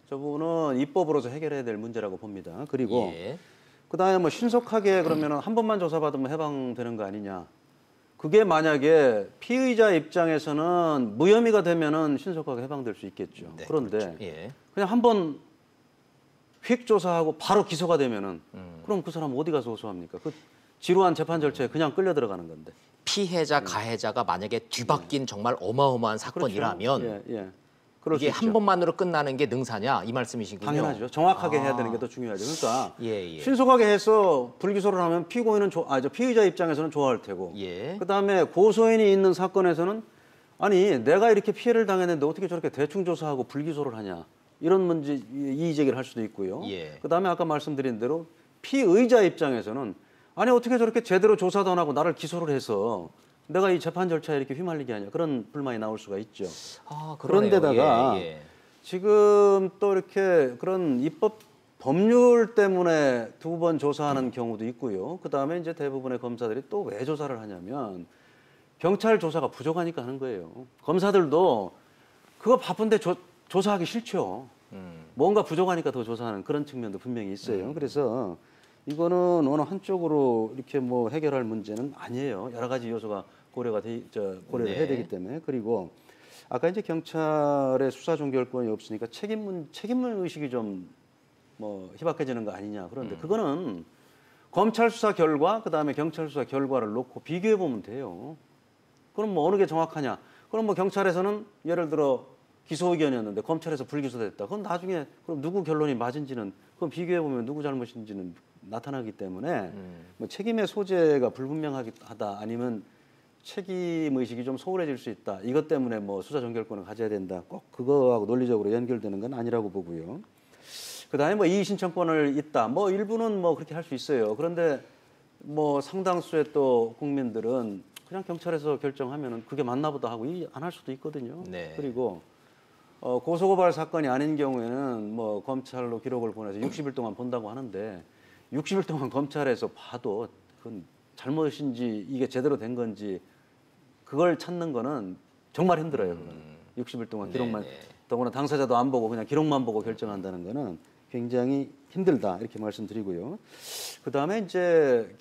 입법으로서 해결해야 될 문제라고 봅니다. 그리고 예. 그다음에 뭐 신속하게 그러면 한 번만 조사받으면 해방되는 거 아니냐. 그게 만약에 피의자 입장에서는 무혐의가 되면은 신속하게 해방될 수 있겠죠. 네, 그런데 그렇죠. 예. 그냥 한 번 휙 조사하고 바로 기소가 되면은 그럼 그 사람 어디 가서 호소합니까? 그 지루한 재판 절차에 그냥 끌려 들어가는 건데. 피해자 가해자가 만약에 뒤바뀐 정말 어마어마한 사건이라면 그렇죠. 예. 그럴 이게 수 한 있죠. 번만으로 끝나는 게 능사냐 이 말씀이신군요. 당연하죠. 정확하게 해야 되는 게 더 중요하죠. 그러니까 예. 신속하게 해서 불기소를 하면 피고인은 피의자 입장에서는 좋아할 테고. 예. 그다음에 고소인이 있는 사건에서는 아니 내가 이렇게 피해를 당했는데 어떻게 저렇게 대충 조사하고 불기소를 하냐. 이런 문제 이의 제기를 할 수도 있고요. 예. 그다음에 아까 말씀드린 대로 피의자 입장에서는 아니 어떻게 저렇게 제대로 조사도 안 하고 나를 기소를 해서 내가 이 재판 절차에 이렇게 휘말리게 하냐. 그런 불만이 나올 수가 있죠. 아, 그러네요. 그런데다가 예. 지금 또 이렇게 그런 입법 법률 때문에 두 번 조사하는 경우도 있고요. 그다음에 이제 대부분의 검사들이 또 왜 조사를 하냐면 경찰 조사가 부족하니까 하는 거예요. 검사들도 그거 바쁜데 조사하기 싫죠. 뭔가 부족하니까 더 조사하는 그런 측면도 분명히 있어요. 그래서 이거는 어느 한쪽으로 이렇게 뭐 해결할 문제는 아니에요. 여러 가지 요소가 고려를 네. 해야 되기 때문에. 그리고 아까 이제 경찰의 수사 종결권이 없으니까 책임 의식이 좀 뭐 희박해지는 거 아니냐. 그런데 그거는 검찰 수사 결과 그다음에 경찰 수사 결과를 놓고 비교해 보면 돼요. 그럼 뭐 어느 게 정확하냐? 그럼 뭐 경찰에서는 예를 들어 기소 의견이었는데 검찰에서 불기소됐다. 그건 나중에 그럼 누구 결론이 맞은지는 그건 비교해 보면 누구 잘못인지는 나타나기 때문에 뭐 책임의 소재가 불분명하다 아니면 책임 의식이 좀 소홀해질 수 있다. 이것 때문에 뭐 수사 종결권을 가져야 된다. 꼭 그거하고 논리적으로 연결되는 건 아니라고 보고요. 그다음에 뭐 이의 신청권을 있다. 뭐 일부는 뭐 그렇게 할 수 있어요. 그런데 뭐 상당수의 또 국민들은 그냥 경찰에서 결정하면은 그게 맞나 보다 하고 안 할 수도 있거든요. 네. 그리고 고소고발 사건이 아닌 경우에는 뭐 검찰로 기록을 보내서 60일 동안 본다고 하는데 60일 동안 검찰에서 봐도 그건 잘못인지 이게 제대로 된 건지 그걸 찾는 거는 정말 힘들어요. 60일 동안 기록만 더구나 당사자도 안 보고 그냥 기록만 보고 결정한다는 거는 굉장히 힘들다 이렇게 말씀드리고요. 그다음에 이제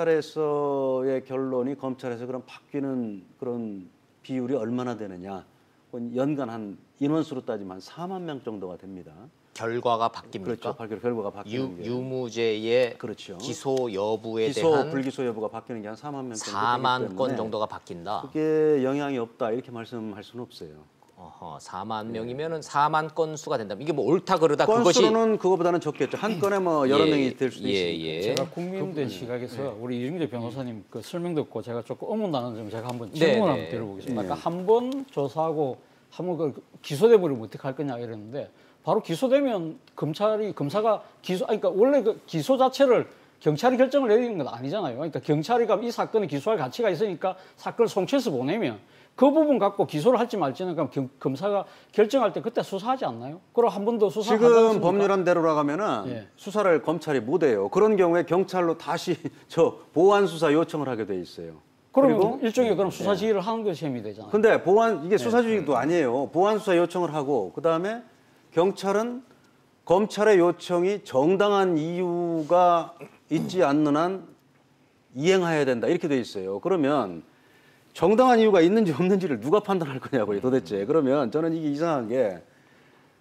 경찰에서의 결론이 검찰에서 그럼 바뀌는 그런 비율이 얼마나 되느냐. 연간 한 인원수로 따지면 한 4만 명 정도가 됩니다. 결과가 바뀝니까? 그렇죠. 결과가 바뀌는 게. 유무죄의 그렇죠. 기소 여부에 기소 대한 불기소 여부가 바뀌는 게 한 4만 명 정도 4만 되기 건 때문에 정도가 바뀐다. 그게 영향이 없다 이렇게 말씀할 수는 없어요. 4만 명이면은 4만 건 수가 된다면 이게 뭐 옳다 그르다 그것이 건수로는 그거보다는 적겠죠. 한 건에 뭐 여러 예, 명이 될 수도 예, 있으니까. 예. 제가 국민된 시각에서 우리 이정재 변호사님 그 설명 듣고 제가 조금 의문나는 점 제가 한번 네, 질문 네. 한번 드려보겠습니다. 아까 한 번 조사하고 한 번 기소돼 버리면 어떻게 할 거냐 이랬는데 바로 기소되면 검사가 그러니까 원래 그 기소 자체를 경찰이 결정을 내리는 건 아니잖아요. 그러니까 경찰이 이 사건에 기소할 가치가 있으니까 사건을 송치해서 보내면 그 부분 갖고 기소를 할지 말지는 그럼 검사가 결정할 때 그때 수사하지 않나요? 그럼 한 번 더 수사하지 지금 않습니까? 법률안 대로라 가면은 예. 수사를 검찰이 못 해요. 그런 경우에 경찰로 다시 보완 수사 요청을 하게 돼 있어요. 그러면 그리고 일종의 그럼 수사 지휘를 하는 것이 셈이 되잖아요. 근데 이게 수사주의도 아니에요. 보완 수사 요청을 하고 그다음에 경찰은 검찰의 요청이 정당한 이유가 있지 않는 한 이행해야 된다. 이렇게 돼 있어요. 그러면 정당한 이유가 있는지 없는지를 누가 판단할 거냐고요, 도대체. 그러면 저는 이게 이상한 게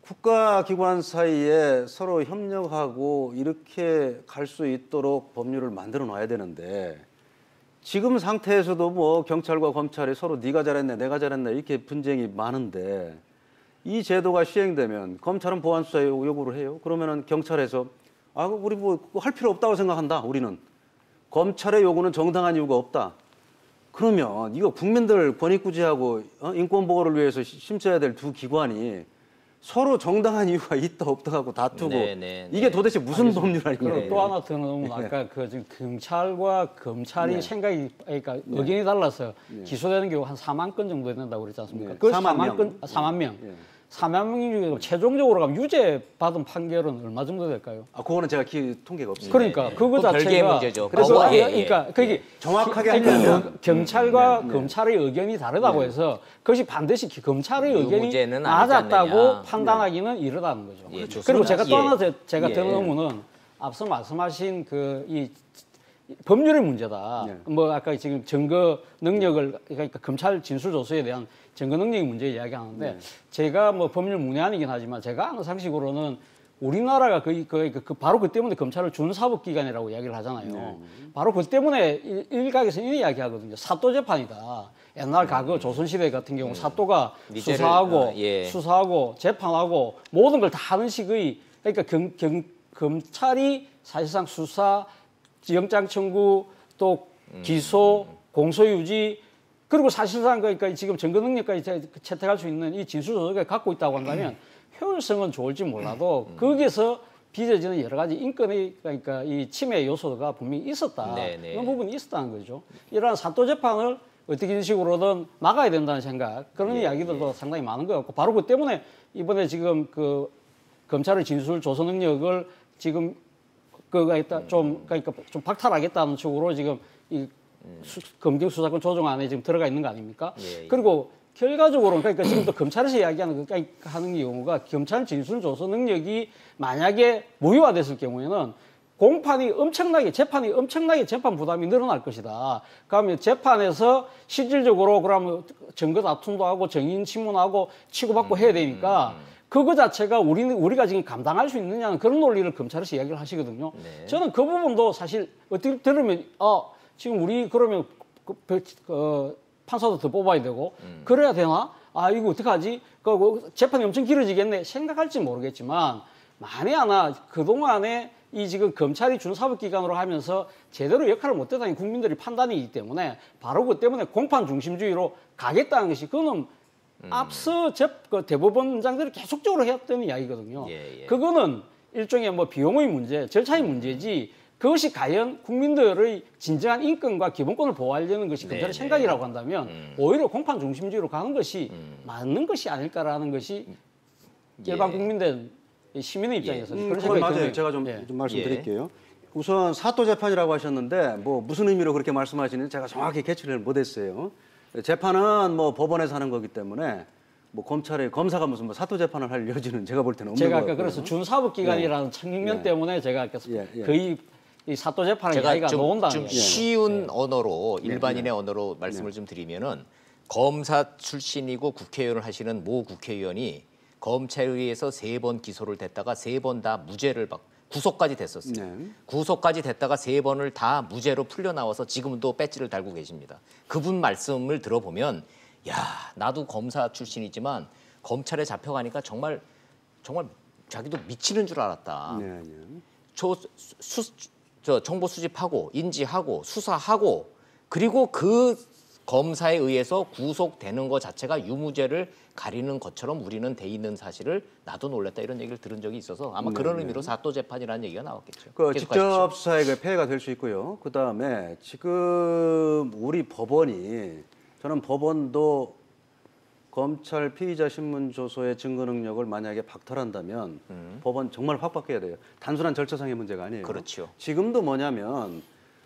국가기관 사이에 서로 협력하고 이렇게 갈 수 있도록 법률을 만들어 놔야 되는데 지금 상태에서도 뭐 경찰과 검찰이 서로 네가 잘했네 내가 잘했네 이렇게 분쟁이 많은데 이 제도가 시행되면 검찰은 보완 수사 요구를 해요. 그러면은 경찰에서 우리 뭐 할 필요 없다고 생각한다. 우리는 검찰의 요구는 정당한 이유가 없다. 그러면 이거 국민들 권익구제하고 인권 보호를 위해서 심사해야 될 두 기관이 서로 정당한 이유가 있다 없다 하고 다투고 이게 도대체 무슨 법률 아닙니까? 그리고 또 하나 더 넣으면 아까 그 지금 경찰과 검찰이 생각이 그러니까 의견이 달라서 기소되는 경우 한 4만 건 정도 된다고 그랬지 않습니까? 그 4만 건, 4만 명. 4만 명 중에 최종적으로 가면 유죄 받은 판결은 얼마 정도 될까요? 그거는 제가 통계가 없습니다. 그러니까 그거 자체가 별개의 문제죠. 그래서 예. 그러니까 그게 정확하게 하려면 경찰과 검찰의 의견이 다르다고 해서 그것이 반드시 검찰의 의견이 유무죄는 맞았다고 아니지 않느냐. 판단하기는 이르다는 거죠. 예, 좋습니다. 그리고 제가 또 예. 하나 제가 드는 의문은 앞서 말씀하신 이 법률의 문제다. 뭐 아까 지금 증거 능력을 그러니까 검찰 진술 조서에 대한 증거 능력의 문제 이야기하는데 제가 뭐 법률 문외한이긴 하지만 제가 아는 상식으로는 우리나라가 바로 그 때문에 검찰을 준사법기관이라고 이야기를 하잖아요. 바로 그 때문에 일각에서 이 이야기하거든요. 사또 재판이다. 옛날 과거 조선시대 같은 경우 사또가 수사하고 재판하고 모든 걸 다 하는 식의 그러니까 검찰이 사실상 수사, 영장 청구, 또 기소, 공소유지 그리고 사실상 그러니까 지금 증거 능력까지 채택할 수 있는 이 진술 조서를 갖고 있다고 한다면 효율성은 좋을지 몰라도 거기에서 빚어지는 여러 가지 인권의 그러니까 이 침해 요소가 분명히 있었다. 이런 부분이 있었다는 거죠. 이러한 사또 재판을 어떻게 식으로든 막아야 된다는 생각 그런 이야기들도 상당히 많은 것 같고 바로 그 때문에 이번에 지금 그 검찰의 진술 조서 능력을 지금 그러니까 좀 박탈하겠다는 쪽으로 지금 이 검경 수사권 조정안에 지금 들어가 있는 거 아닙니까? 그리고 결과적으로 그러니까 지금 또 검찰에서 이야기하는 하는 경우가 검찰 진술 조서 능력이 만약에 무효화됐을 경우에는 재판이 엄청나게 재판 부담이 늘어날 것이다. 그러면 재판에서 실질적으로 그러면 증거 다툼도 하고 증인 신문하고 치고받고 해야 되니까 그거 자체가 우리가 지금 감당할 수 있느냐는 그런 논리를 검찰에서 이야기를 하시거든요. 저는 그 부분도 사실 어떻게 들으면 지금 우리 그러면 판사도 더 뽑아야 되고 그래야 되나? 이거 어떡하지? 재판이 엄청 길어지겠네 생각할지 모르겠지만 만에 하나 그동안에 이 지금 검찰이 준사법기관으로 하면서 제대로 역할을 못했다는 국민들이 판단이기 때문에 바로 그 때문에 공판 중심주의로 가겠다는 것이 그거는 앞서 대법원장들이 계속적으로 해왔던 이야기거든요. 그거는 일종의 뭐 비용의 문제, 절차의 문제지 그것이 과연 국민들의 진정한 인권과 기본권을 보호하려는 것이 검찰의 생각이라고 한다면 오히려 공판 중심주의로 가는 것이 맞는 것이 아닐까라는 것이 일반 국민들 시민의 입장에서 그런 생각이 맞아요. 드네요. 제가 좀 말씀드릴게요. 우선 사또 재판이라고 하셨는데 뭐 무슨 의미로 그렇게 말씀하시는지 제가 정확히 캐치를 못했어요. 재판은 뭐 법원에서 하는 거기 때문에 뭐 검사가 무슨 뭐 사또 재판을 할 여지는 제가 볼 때는 없는 제가 것 아까 같고요. 그래서 준사법기관이라는 측면 때문에 제가 아까 거의 이 사또 재판의 이야기가 나온다는 좀 거예요. 쉬운 언어로 일반인의 언어로 말씀을 좀 드리면은 검사 출신이고 국회의원을 하시는 모 국회의원이 검찰에 의해서 3번 기소를 됐다가 3번 다 무죄를 받고 구속까지 됐었어요. 구속까지 됐다가 3번을 다 무죄로 풀려 나와서 지금도 배지를 달고 계십니다. 그분 말씀을 들어보면 야 나도 검사 출신이지만 검찰에 잡혀가니까 정말 자기도 미치는 줄 알았다. 정보 수집하고 인지하고 수사하고 그리고 그 검사에 의해서 구속되는 것 자체가 유무죄를 가리는 것처럼 우리는 돼 있는 사실을 나도 놀랐다 이런 얘기를 들은 적이 있어서 아마 그런 의미로 사또 재판이라는 얘기가 나왔겠죠. 직접 수사에 폐해가 될 수 있고요. 그다음에 지금 우리 법원이 저는 법원도 검찰 피의자 신문 조서의 증거 능력을 만약에 박탈한다면 법원 정말 확 바뀌어야 돼요. 단순한 절차상의 문제가 아니에요. 그렇죠. 지금도 뭐냐면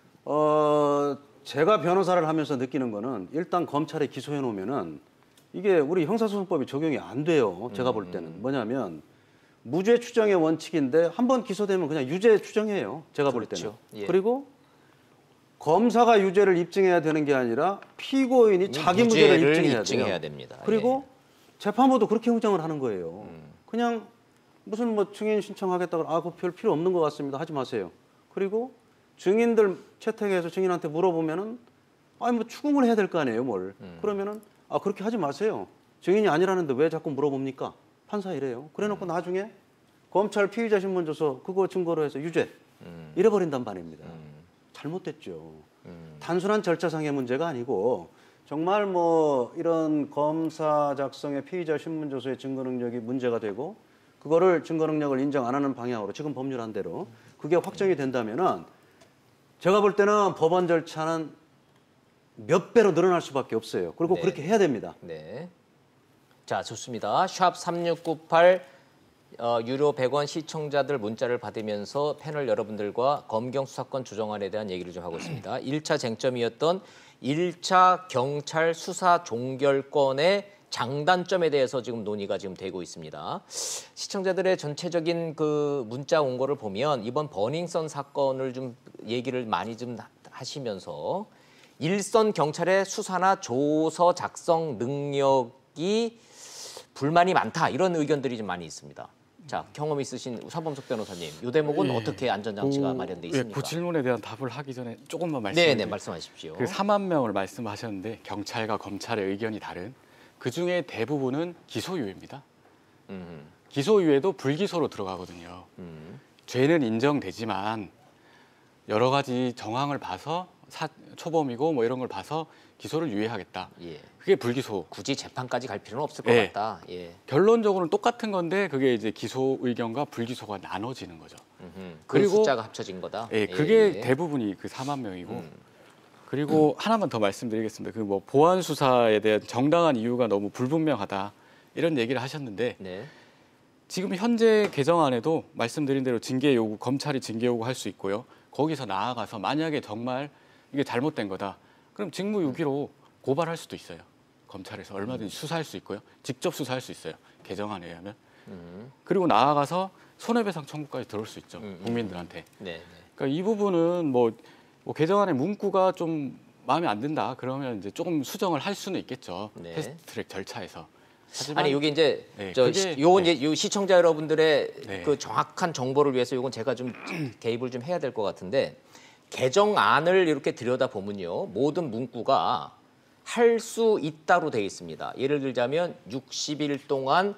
제가 변호사를 하면서 느끼는 거는 일단 검찰에 기소해 놓으면은 이게 우리 형사소송법이 적용이 안 돼요. 제가 볼 때는 뭐냐면 무죄 추정의 원칙인데 한번 기소되면 그냥 유죄 추정이에요. 제가 볼 때는. 그리고 검사가 유죄를 입증해야 되는 게 아니라 피고인이 자기 무죄를 입증해야 됩니다. 그리고 재판부도 그렇게 형장을 하는 거예요. 그냥 무슨 뭐 증인 신청하겠다고 그 별 필요 없는 것 같습니다. 하지 마세요. 그리고 증인들 채택해서 증인한테 물어보면은 아니 뭐 추궁을 해야 될 거 아니에요, 뭘. 그러면은 그렇게 하지 마세요. 증인이 아니라는데 왜 자꾸 물어봅니까? 판사 이래요. 그래놓고 나중에 검찰 피의자 신문 줘서 그거 증거로 해서 유죄 이래버린단 말입니다. 잘못됐죠. 단순한 절차상의 문제가 아니고 정말 뭐 이런 검사 작성의 피의자 신문조서의 증거 능력이 문제가 되고 그거를 증거 능력을 인정 안 하는 방향으로 지금 법률안 대로 그게 확정이 된다면은 제가 볼 때는 법원 절차는 몇 배로 늘어날 수밖에 없어요. 그리고 네. 그렇게 해야 됩니다. 네. 자, 좋습니다. 샵 3698 유료 100원 시청자들 문자를 받으면서 패널 여러분들과 검경 수사권 조정안에 대한 얘기를 좀 하고 있습니다. 1차 쟁점이었던 1차 경찰 수사 종결권의 장단점에 대해서 지금 논의가 지금 되고 있습니다. 시청자들의 전체적인 그 문자 온 거를 보면 이번 버닝썬 사건을 좀 얘기를 많이 좀 하시면서 일선 경찰의 수사나 조서 작성 능력이 불만이 많다 이런 의견들이 좀 많이 있습니다. 자, 경험 있으신 사범석 변호사님, 이 대목은 어떻게 안전장치가 마련돼 있습니까? 그 질문에 대한 답을 하기 전에 조금만 네, 말씀드릴게요. 말씀하십시오. 그 4만 명을 말씀하셨는데 경찰과 검찰의 의견이 다른 그 중에 대부분은 기소유예입니다. 기소유예도 불기소로 들어가거든요. 죄는 인정되지만 여러 가지 정황을 봐서 초범이고 뭐 이런 걸 봐서 기소를 유예하겠다. 예. 그게 불기소. 굳이 재판까지 갈 필요는 없을 것 네. 같다. 예. 결론적으로는 똑같은 건데 그게 이제 기소 의견과 불기소가 나눠지는 거죠. 그 그리고 숫자가 합쳐진 거다. 예, 그게 대부분이 그 4만 명이고. 그리고 하나만 더 말씀드리겠습니다. 그 뭐 보안 수사에 대한 정당한 이유가 너무 불분명하다 이런 얘기를 하셨는데 네. 지금 현재 개정안에도 말씀드린 대로 징계 요구, 검찰이 징계 요구할 수 있고요. 거기서 나아가서 만약에 정말 이게 잘못된 거다. 그럼 직무유기로 고발할 수도 있어요. 검찰에서 얼마든지 수사할 수 있고요. 직접 수사할 수 있어요. 개정안에 의하면. 그리고 나아가서 손해배상 청구까지 들어올 수 있죠. 국민들한테. 네. 네. 그러니까 이 부분은 뭐 개정안의 문구가 좀 마음에 안 든다. 그러면 이제 조금 수정을 할 수는 있겠죠. 네. 패스트트랙 절차에서. 하지만 아니 이게 이제 네, 요건 네. 이제 요 시청자 여러분들의 네. 그 정확한 정보를 위해서 요건 제가 좀 개입을 좀 해야 될 것 같은데 개정안을 이렇게 들여다 보면요 모든 문구가 할 수 있다로 되어 있습니다. 예를 들자면 60일 동안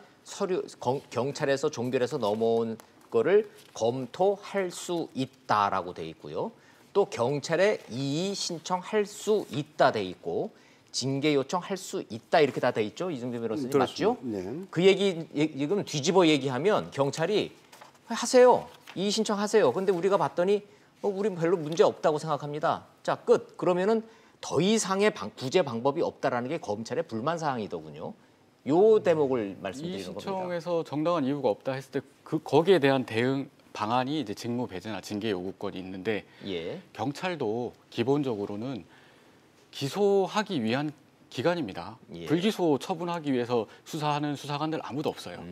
경찰에서 종결해서 넘어온 거를 검토할 수 있다라고 되어 있고요. 또 경찰에 이의 신청할 수 있다 돼 있고 징계 요청할 수 있다 이렇게 다 돼 있죠. 이정재 변호사님 맞죠? 네. 그 얘기 지금 뒤집어 얘기하면 경찰이 하세요. 이의 신청하세요. 근데 우리가 봤더니 우리 별로 문제 없다고 생각합니다. 자, 끝. 그러면은 더 이상의 구제 방법이 없다라는 게 검찰의 불만 사항이더군요. 요 대목을 말씀드리는 겁니다. 이의신청에서 정당한 이유가 없다 했을 때 거기에 대한 대응 방안이 이제 직무 배제나 징계 요구권이 있는데 예. 경찰도 기본적으로는 기소하기 위한 기관입니다. 예. 불기소 처분하기 위해서 수사하는 수사관들 아무도 없어요.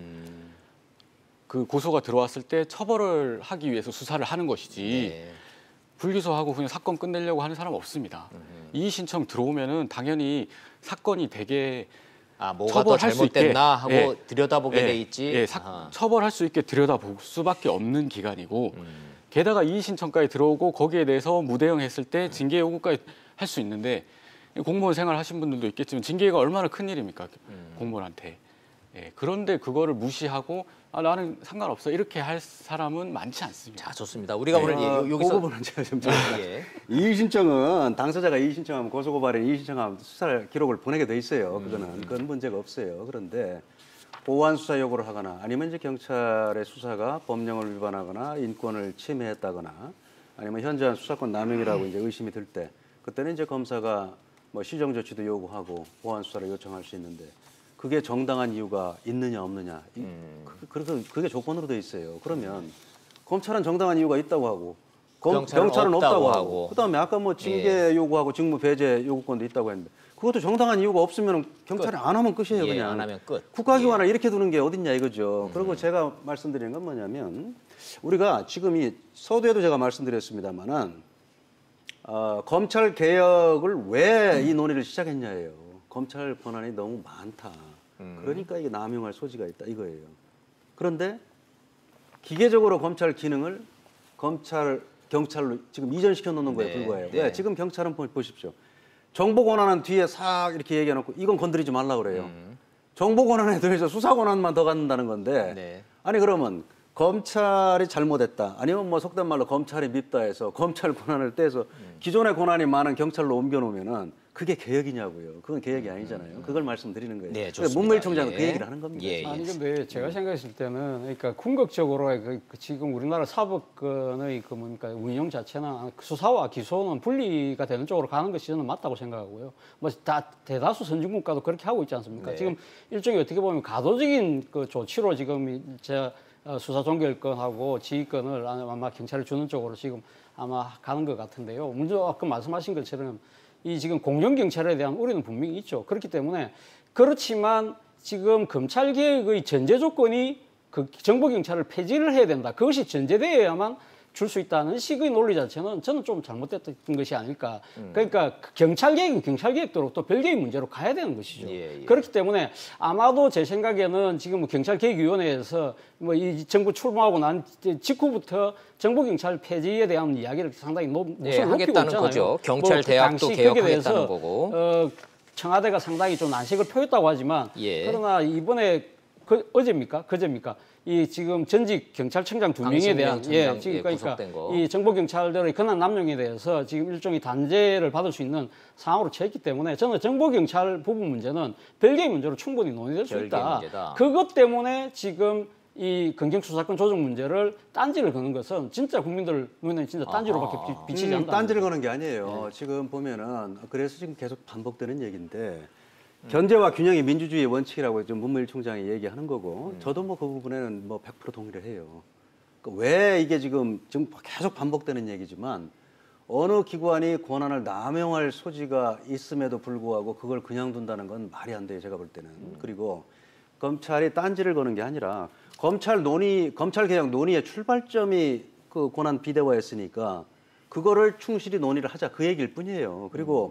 그 고소가 들어왔을 때 처벌을 하기 위해서 수사를 하는 것이지 네. 불기소하고 그냥 사건 끝내려고 하는 사람 없습니다. 이의 신청 들어오면은 당연히 사건이 되게 뭐가 더 처벌할 수 있게, 잘못됐나 하고 예, 들여다보게 돼 있지. 예, 처벌할 수 있게 들여다볼 수밖에 없는 기관이고 게다가 이의 신청까지 들어오고 거기에 대해서 무대응했을 때 징계 요구까지 할 수 있는데 공무원 생활 하신 분들도 있겠지만 징계가 얼마나 큰 일입니까 공무원한테. 예, 그런데 그거를 무시하고 나는 상관없어 이렇게 할 사람은 많지 않습니다. 자, 좋습니다. 우리가 오늘 여기서 그 부분은 제가 좀 예. 이의 신청은 당사자가 이의 신청하면 고소고발에 이의 신청하면 수사 기록을 보내게 돼 있어요. 그건 문제가 없어요. 그런데 보완 수사 요구를 하거나 아니면 이제 경찰의 수사가 법령을 위반하거나 인권을 침해했다거나 아니면 현저한 수사권 남용이라고 이제 의심이 들 때 그때는 이제 검사가 뭐 시정 조치도 요구하고 보완 수사를 요청할 수 있는데 그게 정당한 이유가 있느냐 없느냐 그래서 그게 조건으로 돼 있어요. 그러면 검찰은 정당한 이유가 있다고 하고 경찰은 없다고 하고 그다음에 아까 뭐 징계 요구하고 직무 배제 요구권도 있다고 했는데 그것도 정당한 이유가 없으면 경찰이 안 하면 끝이에요. 예, 그냥 안 하면 끝. 국가기관을 이렇게 두는 게 어딨냐 이거죠. 그리고 제가 말씀드리는 건 뭐냐면 우리가 지금 이 서두에도 제가 말씀드렸습니다만은 검찰 개혁을 왜 이 논의를 시작했냐예요. 검찰 권한이 너무 많다. 그러니까 이게 남용할 소지가 있다 이거예요. 그런데 기계적으로 검찰 기능을 경찰로 지금 이전시켜 놓는 거에 불과해요. 왜? 지금 경찰은 보십시오. 정보 권한은 뒤에 싹 이렇게 얘기해놓고 이건 건드리지 말라 그래요. 정보 권한에 대해서 수사 권한만 더 갖는다는 건데 아니 그러면 검찰이 잘못했다 아니면 뭐 속된 말로 검찰이 밉다 해서 검찰 권한을 떼서 기존의 권한이 많은 경찰로 옮겨놓으면은 그게 개혁이냐고요. 그건 개혁이 아니잖아요. 그걸 말씀드리는 거예요. 네, 그러니까 문무일 총장은 그 얘기를 하는 겁니다. 아니 근데 제가 생각했을 때는 그러니까 궁극적으로 지금 우리나라 사법권의 그 뭡니까 운영 자체는 수사와 기소는 분리가 되는 쪽으로 가는 것이 저는 맞다고 생각하고요. 뭐 다 대다수 선진국가도 그렇게 하고 있지 않습니까? 지금 일종의 어떻게 보면 가도적인 그 조치로 지금 수사 종결권하고 지휘권을 아마 경찰에 주는 쪽으로 지금 아마 가는 것 같은데요. 먼저 아까 말씀하신 것처럼 이 지금 공영 경찰에 대한 우려는 분명히 있죠. 그렇기 때문에 그렇지만 지금 검찰 개혁의 전제 조건이 그 정보 경찰을 폐지를 해야 된다. 그것이 전제되어야만 줄 수 있다는 식의 논리 자체는 저는 좀 잘못됐던 것이 아닐까. 그러니까 경찰 개혁은 경찰 개혁대로 또 별개의 문제로 가야 되는 것이죠. 그렇기 때문에 아마도 제 생각에는 지금 경찰개혁위원회에서 뭐 이 정부 출범하고 난 직후부터 정보 경찰 폐지에 대한 이야기를 상당히 목소리를 높이고 하겠다는 있잖아요. 거죠. 경찰 대학도 개혁하겠다는 거고. 청와대가 상당히 좀 난색을 표했다고 하지만 그러나 이번에 어제입니까? 그제입니까? 이 지금 전직 경찰청장 2명에 대한 지금 그러니까 이 정보 경찰들의 권한 남용에 대해서 지금 일종의 단죄를 받을 수 있는 상황으로 처했기 때문에 저는 정보 경찰 부분 문제는 별개의 문제로 충분히 논의될 수 있다. 문제다. 그것 때문에 지금 이 검경수사권 조정 문제를 딴지를 거는 것은 진짜 국민들 눈에는 진짜 딴지로밖에 비치지 않다. 딴지를 거는 게 아니에요. 지금 보면은 그래서 지금 계속 반복되는 얘기인데 견제와 균형이 민주주의의 원칙이라고 지금 문무일 총장이 얘기하는 거고 저도 뭐 그 부분에는 뭐 100% 동의를 해요. 그러니까 왜 이게 지금 계속 반복되는 얘기지만 어느 기관이 권한을 남용할 소지가 있음에도 불구하고 그걸 그냥 둔다는 건 말이 안 돼요. 제가 볼 때는. 그리고 검찰이 딴지를 거는 게 아니라 검찰 개혁 논의의 출발점이 그 권한 비대화였으니까 그거를 충실히 논의를 하자 그 얘기일 뿐이에요. 그리고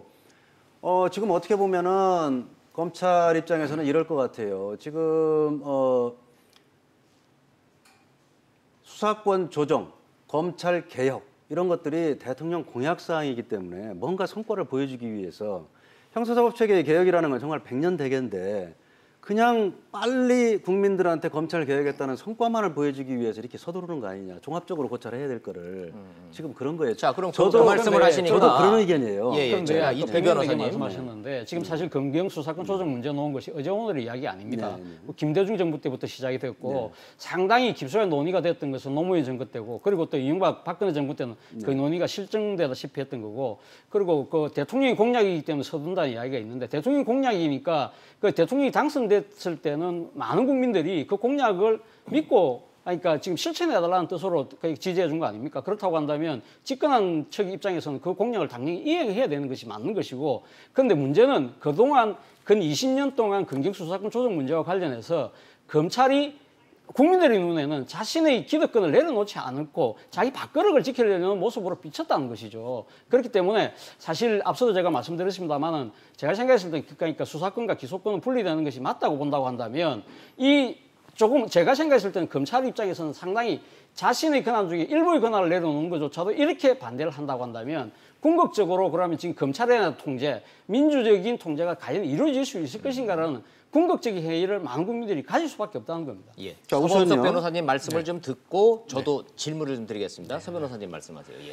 지금 어떻게 보면은 검찰 입장에서는 이럴 것 같아요. 지금 수사권 조정, 검찰 개혁 이런 것들이 대통령 공약 사항이기 때문에 뭔가 성과를 보여주기 위해서 형사사법체계의 개혁이라는 건 정말 100년 대계인데 그냥 빨리 국민들한테 검찰 개혁했다는 성과만을 보여주기 위해서 이렇게 서두르는 거 아니냐. 종합적으로 고찰해야 될 거를 지금 그런 거예요. 자, 그럼 저도 말씀을 하시니까 저도 그런 의견이에요. 그런데 이 변호사님 말씀하셨는데 지금 사실 검경수사권 조정 문제 놓은 것이 어제 오늘의 이야기 아닙니다. 뭐 김대중 정부 때부터 시작이 됐고 상당히 깊숙한 논의가 됐던 것은 노무현 정부 때고 그리고 또 이명박 박근혜 정부 때는 그 논의가 실증되다시피 했던 거고 그리고 그 대통령의 공약이기 때문에 서둔다는 이야기가 있는데 대통령 공약이니까 그 대통령이 당선됐을 때는 많은 국민들이 그 공약을 믿고 그러니까 지금 실천해달라는 뜻으로 지지해 준 거 아닙니까? 그렇다고 한다면 집권한 측 입장에서는 그 공약을 당연히 이행해야 되는 것이 맞는 것이고 그런데 문제는 그동안 근 20년 동안 검경수사권 조정 문제와 관련해서 검찰이 국민들의 눈에는 자신의 기득권을 내려놓지 않고 자기 밥그릇을 지키려는 모습으로 비쳤다는 것이죠. 그렇기 때문에 사실 앞서도 제가 말씀드렸습니다만은 제가 생각했을 때 그러니까 수사권과 기소권은 분리되는 것이 맞다고 본다고 한다면 조금 제가 생각했을 때는 검찰 입장에서는 상당히 자신의 권한 중에 일부의 권한을 내려놓는 것조차도 이렇게 반대를 한다고 한다면 궁극적으로 그러면 지금 검찰에 대한 통제, 민주적인 통제가 과연 이루어질 수 있을 것인가라는 궁극적인 회의를 많은 국민들이 가질 수밖에 없다는 겁니다. 예. 서범석 변호사님 말씀을 좀 듣고 저도 질문을 좀 드리겠습니다. 서 변호사님 말씀하세요. 예.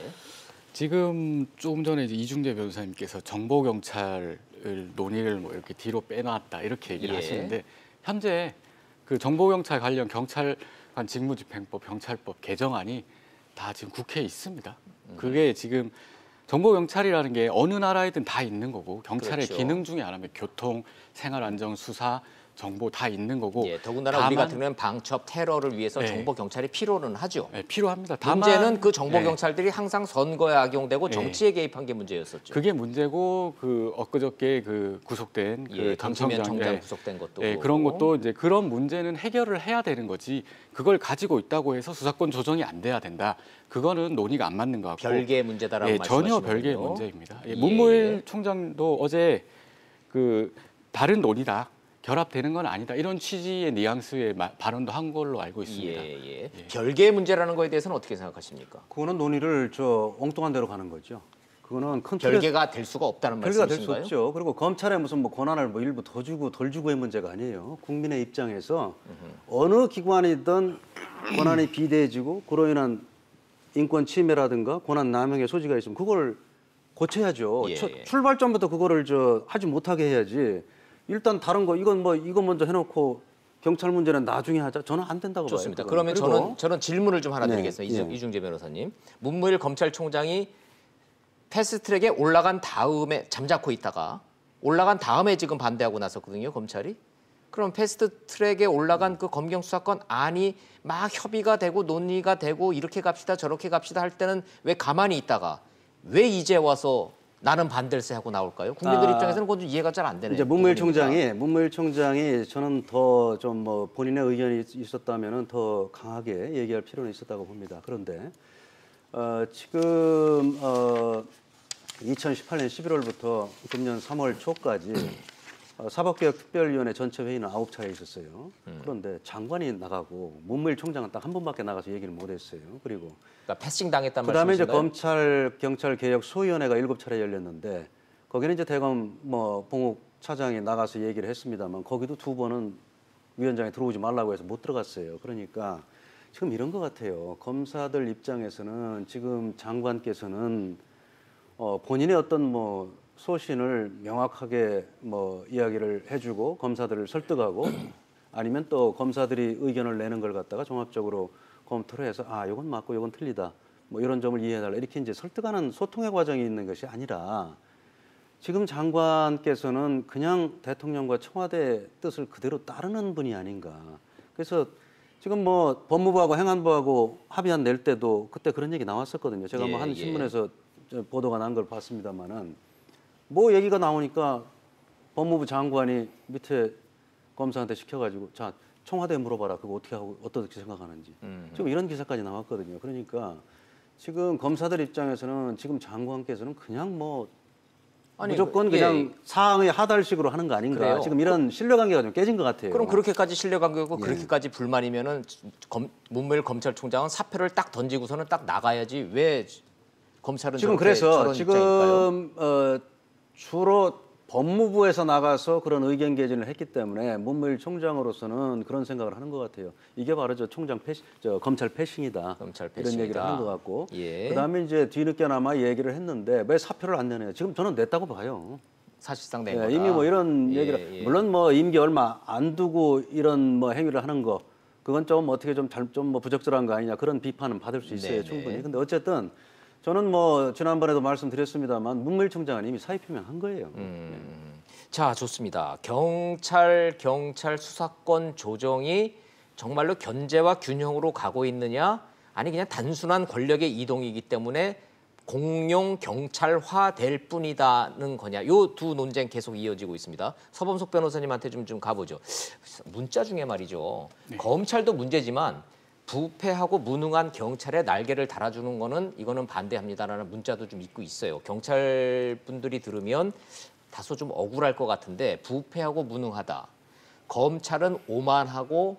지금 조금 전에 이제 이중대 변호사님께서 정보 경찰을 논의를 뭐 이렇게 뒤로 빼놨다 이렇게 얘기를 하시는데 현재 그 정보 경찰 관련 경찰관 직무집행법, 경찰법 개정안이 다 지금 국회에 있습니다. 그게 지금 정보 경찰이라는 게 어느 나라에든 다 있는 거고 경찰의 그렇죠. 기능 중에 하나면 교통, 생활안전, 수사, 정보 다 있는 거고. 예, 더군다나 우리 같은 경우는 방첩, 테러를 위해서 정보 경찰이 필요는 하죠. 네, 필요합니다. 문제는 그 정보 경찰들이 항상 선거에 악용되고 정치에 개입한 게 문제였었죠. 그게 문제고 그 엊그저께 그 구속된 그 강치면 총장 구속된 것도 그런 것도 이제 그런 문제는 해결을 해야 되는 거지. 그걸 가지고 있다고 해서 수사권 조정이 안 돼야 된다. 그거는 논의가 안 맞는 것 같고 별개의 문제다라고 말씀하시는 전혀 별개의 문제입니다. 문무일 총장도 어제 그 다른 논의다. 결합되는 건 아니다. 이런 취지의 뉘앙스의 발언도 한 걸로 알고 있습니다. 예. 별개의 문제라는 거에 대해서는 어떻게 생각하십니까? 그거는 논의를 엉뚱한 대로 가는 거죠. 그거는 큰 별개가 될 수가 없다는 별개가 될 수 말씀이신가요? 없죠. 그리고 검찰에 무슨 뭐 권한을 뭐 일부 더 주고 덜 주고의 문제가 아니에요. 국민의 입장에서 어느 기관이든 권한이 비대해지고 그로 인한 인권 침해라든가 권한 남용의 소지가 있으면 그걸 고쳐야죠. 출발점부터 그거를 하지 못하게 해야지. 일단 다른 거 이건 뭐 이거 먼저 해놓고 경찰 문제는 나중에 하자. 저는 안 된다고 좋습니다. 봐요. 그러면 그리고 저는 질문을 좀 하나 네, 드리겠습니다. 예. 이중재 변호사님. 문무일 검찰총장이 패스트트랙에 올라간 다음에 잠자코 있다가 올라간 다음에 지금 반대하고 나섰거든요, 검찰이. 그럼 패스트트랙에 올라간 그 검경 수사권 안이 막 협의가 되고 논의가 되고 이렇게 갑시다 저렇게 갑시다 할 때는 왜 가만히 있다가 왜 이제 와서 나는 반댈세 하고 나올까요? 국민들 입장에서는 그건 좀 이해가 잘 안 되네요. 이제 문무일 총장이 저는 더 좀 뭐 본인의 의견이 있었다면은 더 강하게 얘기할 필요는 있었다고 봅니다. 그런데 지금 2018년 11월부터 금년 3월 초까지 사법개혁특별위원회 전체 회의는 9차례 있었어요. 그런데 장관이 나가고 문무일 총장은 딱 한 번밖에 나가서 얘기를 못했어요. 그리고 그러니까 패싱 당했단 그다음에 이제 말씀이신가요? 검찰 경찰 개혁 소위원회가 7차례 열렸는데 거기는 이제 대검 뭐 봉욱 차장이 나가서 얘기를 했습니다만 거기도 2번은 위원장이 들어오지 말라고 해서 못 들어갔어요. 그러니까 지금 이런 것 같아요. 검사들 입장에서는 지금 장관께서는 본인의 어떤 뭐 소신을 명확하게 뭐 이야기를 해주고 검사들을 설득하고 아니면 또 검사들이 의견을 내는 걸 갖다가 종합적으로 검토를 해서 이건 맞고 이건 틀리다 뭐 이런 점을 이해해달라 이렇게 이제 설득하는 소통의 과정이 있는 것이 아니라 지금 장관께서는 그냥 대통령과 청와대 뜻을 그대로 따르는 분이 아닌가. 그래서 지금 뭐 법무부하고 행안부하고 합의안 낼 때도 그때 그런 얘기 나왔었거든요. 제가 뭐 한 신문에서 보도가 난 걸 봤습니다만은 뭐 얘기가 나오니까 법무부 장관이 밑에 검사한테 시켜가지고 자 청와대에 물어봐라. 그거 어떻게 하고 어떻게 생각하는지. 지금 이런 기사까지 나왔거든요. 그러니까 지금 검사들 입장에서는 지금 장관께서는 그냥 뭐 무조건 그냥 사항의 하달식으로 하는 거 아닌가. 그래요. 지금 이런 신뢰관계가 좀 깨진 것 같아요. 그럼 그렇게까지 신뢰관계고 그렇게까지 불만이면은 문무일 검찰총장은 사표를 딱 던지고서는 딱 나가야지 왜 검찰은 지금 그래서 지금 주로 법무부에서 나가서 그런 의견 개진을 했기 때문에 문무일 총장으로서는 그런 생각을 하는 것 같아요. 이게 바로 검찰 패싱이다. 검찰 이런 패싱이다. 얘기를 하는 것 같고. 예. 그다음에 이제 뒤늦게나마 얘기를 했는데 왜 사표를 안 내느냐. 지금 저는 냈다고 봐요. 사실상 낸 거다. 이미 뭐 이런 얘기를 물론 뭐 임기 얼마 안 두고 이런 뭐 행위를 하는 거 그건 좀 어떻게 좀 뭐 부적절한 거 아니냐 그런 비판은 받을 수 있어요. 충분히. 근데 어쨌든 저는 뭐 지난번에도 말씀드렸습니다만 문무일 총장은 이미 사의 표명한 거예요. 자, 좋습니다. 경찰 수사권 조정이 정말로 견제와 균형으로 가고 있느냐? 아니 그냥 단순한 권력의 이동이기 때문에 공룡 경찰화 될 뿐이다는 거냐? 요 두 논쟁 계속 이어지고 있습니다. 서범석 변호사님한테 좀 가보죠. 문자 중에 말이죠. 검찰도 문제지만 부패하고 무능한 경찰에 날개를 달아주는 거는 이거는 반대합니다라는 문자도 좀 있고 있어요. 경찰 분들이 들으면 다소 좀 억울할 것 같은데 부패하고 무능하다. 검찰은 오만하고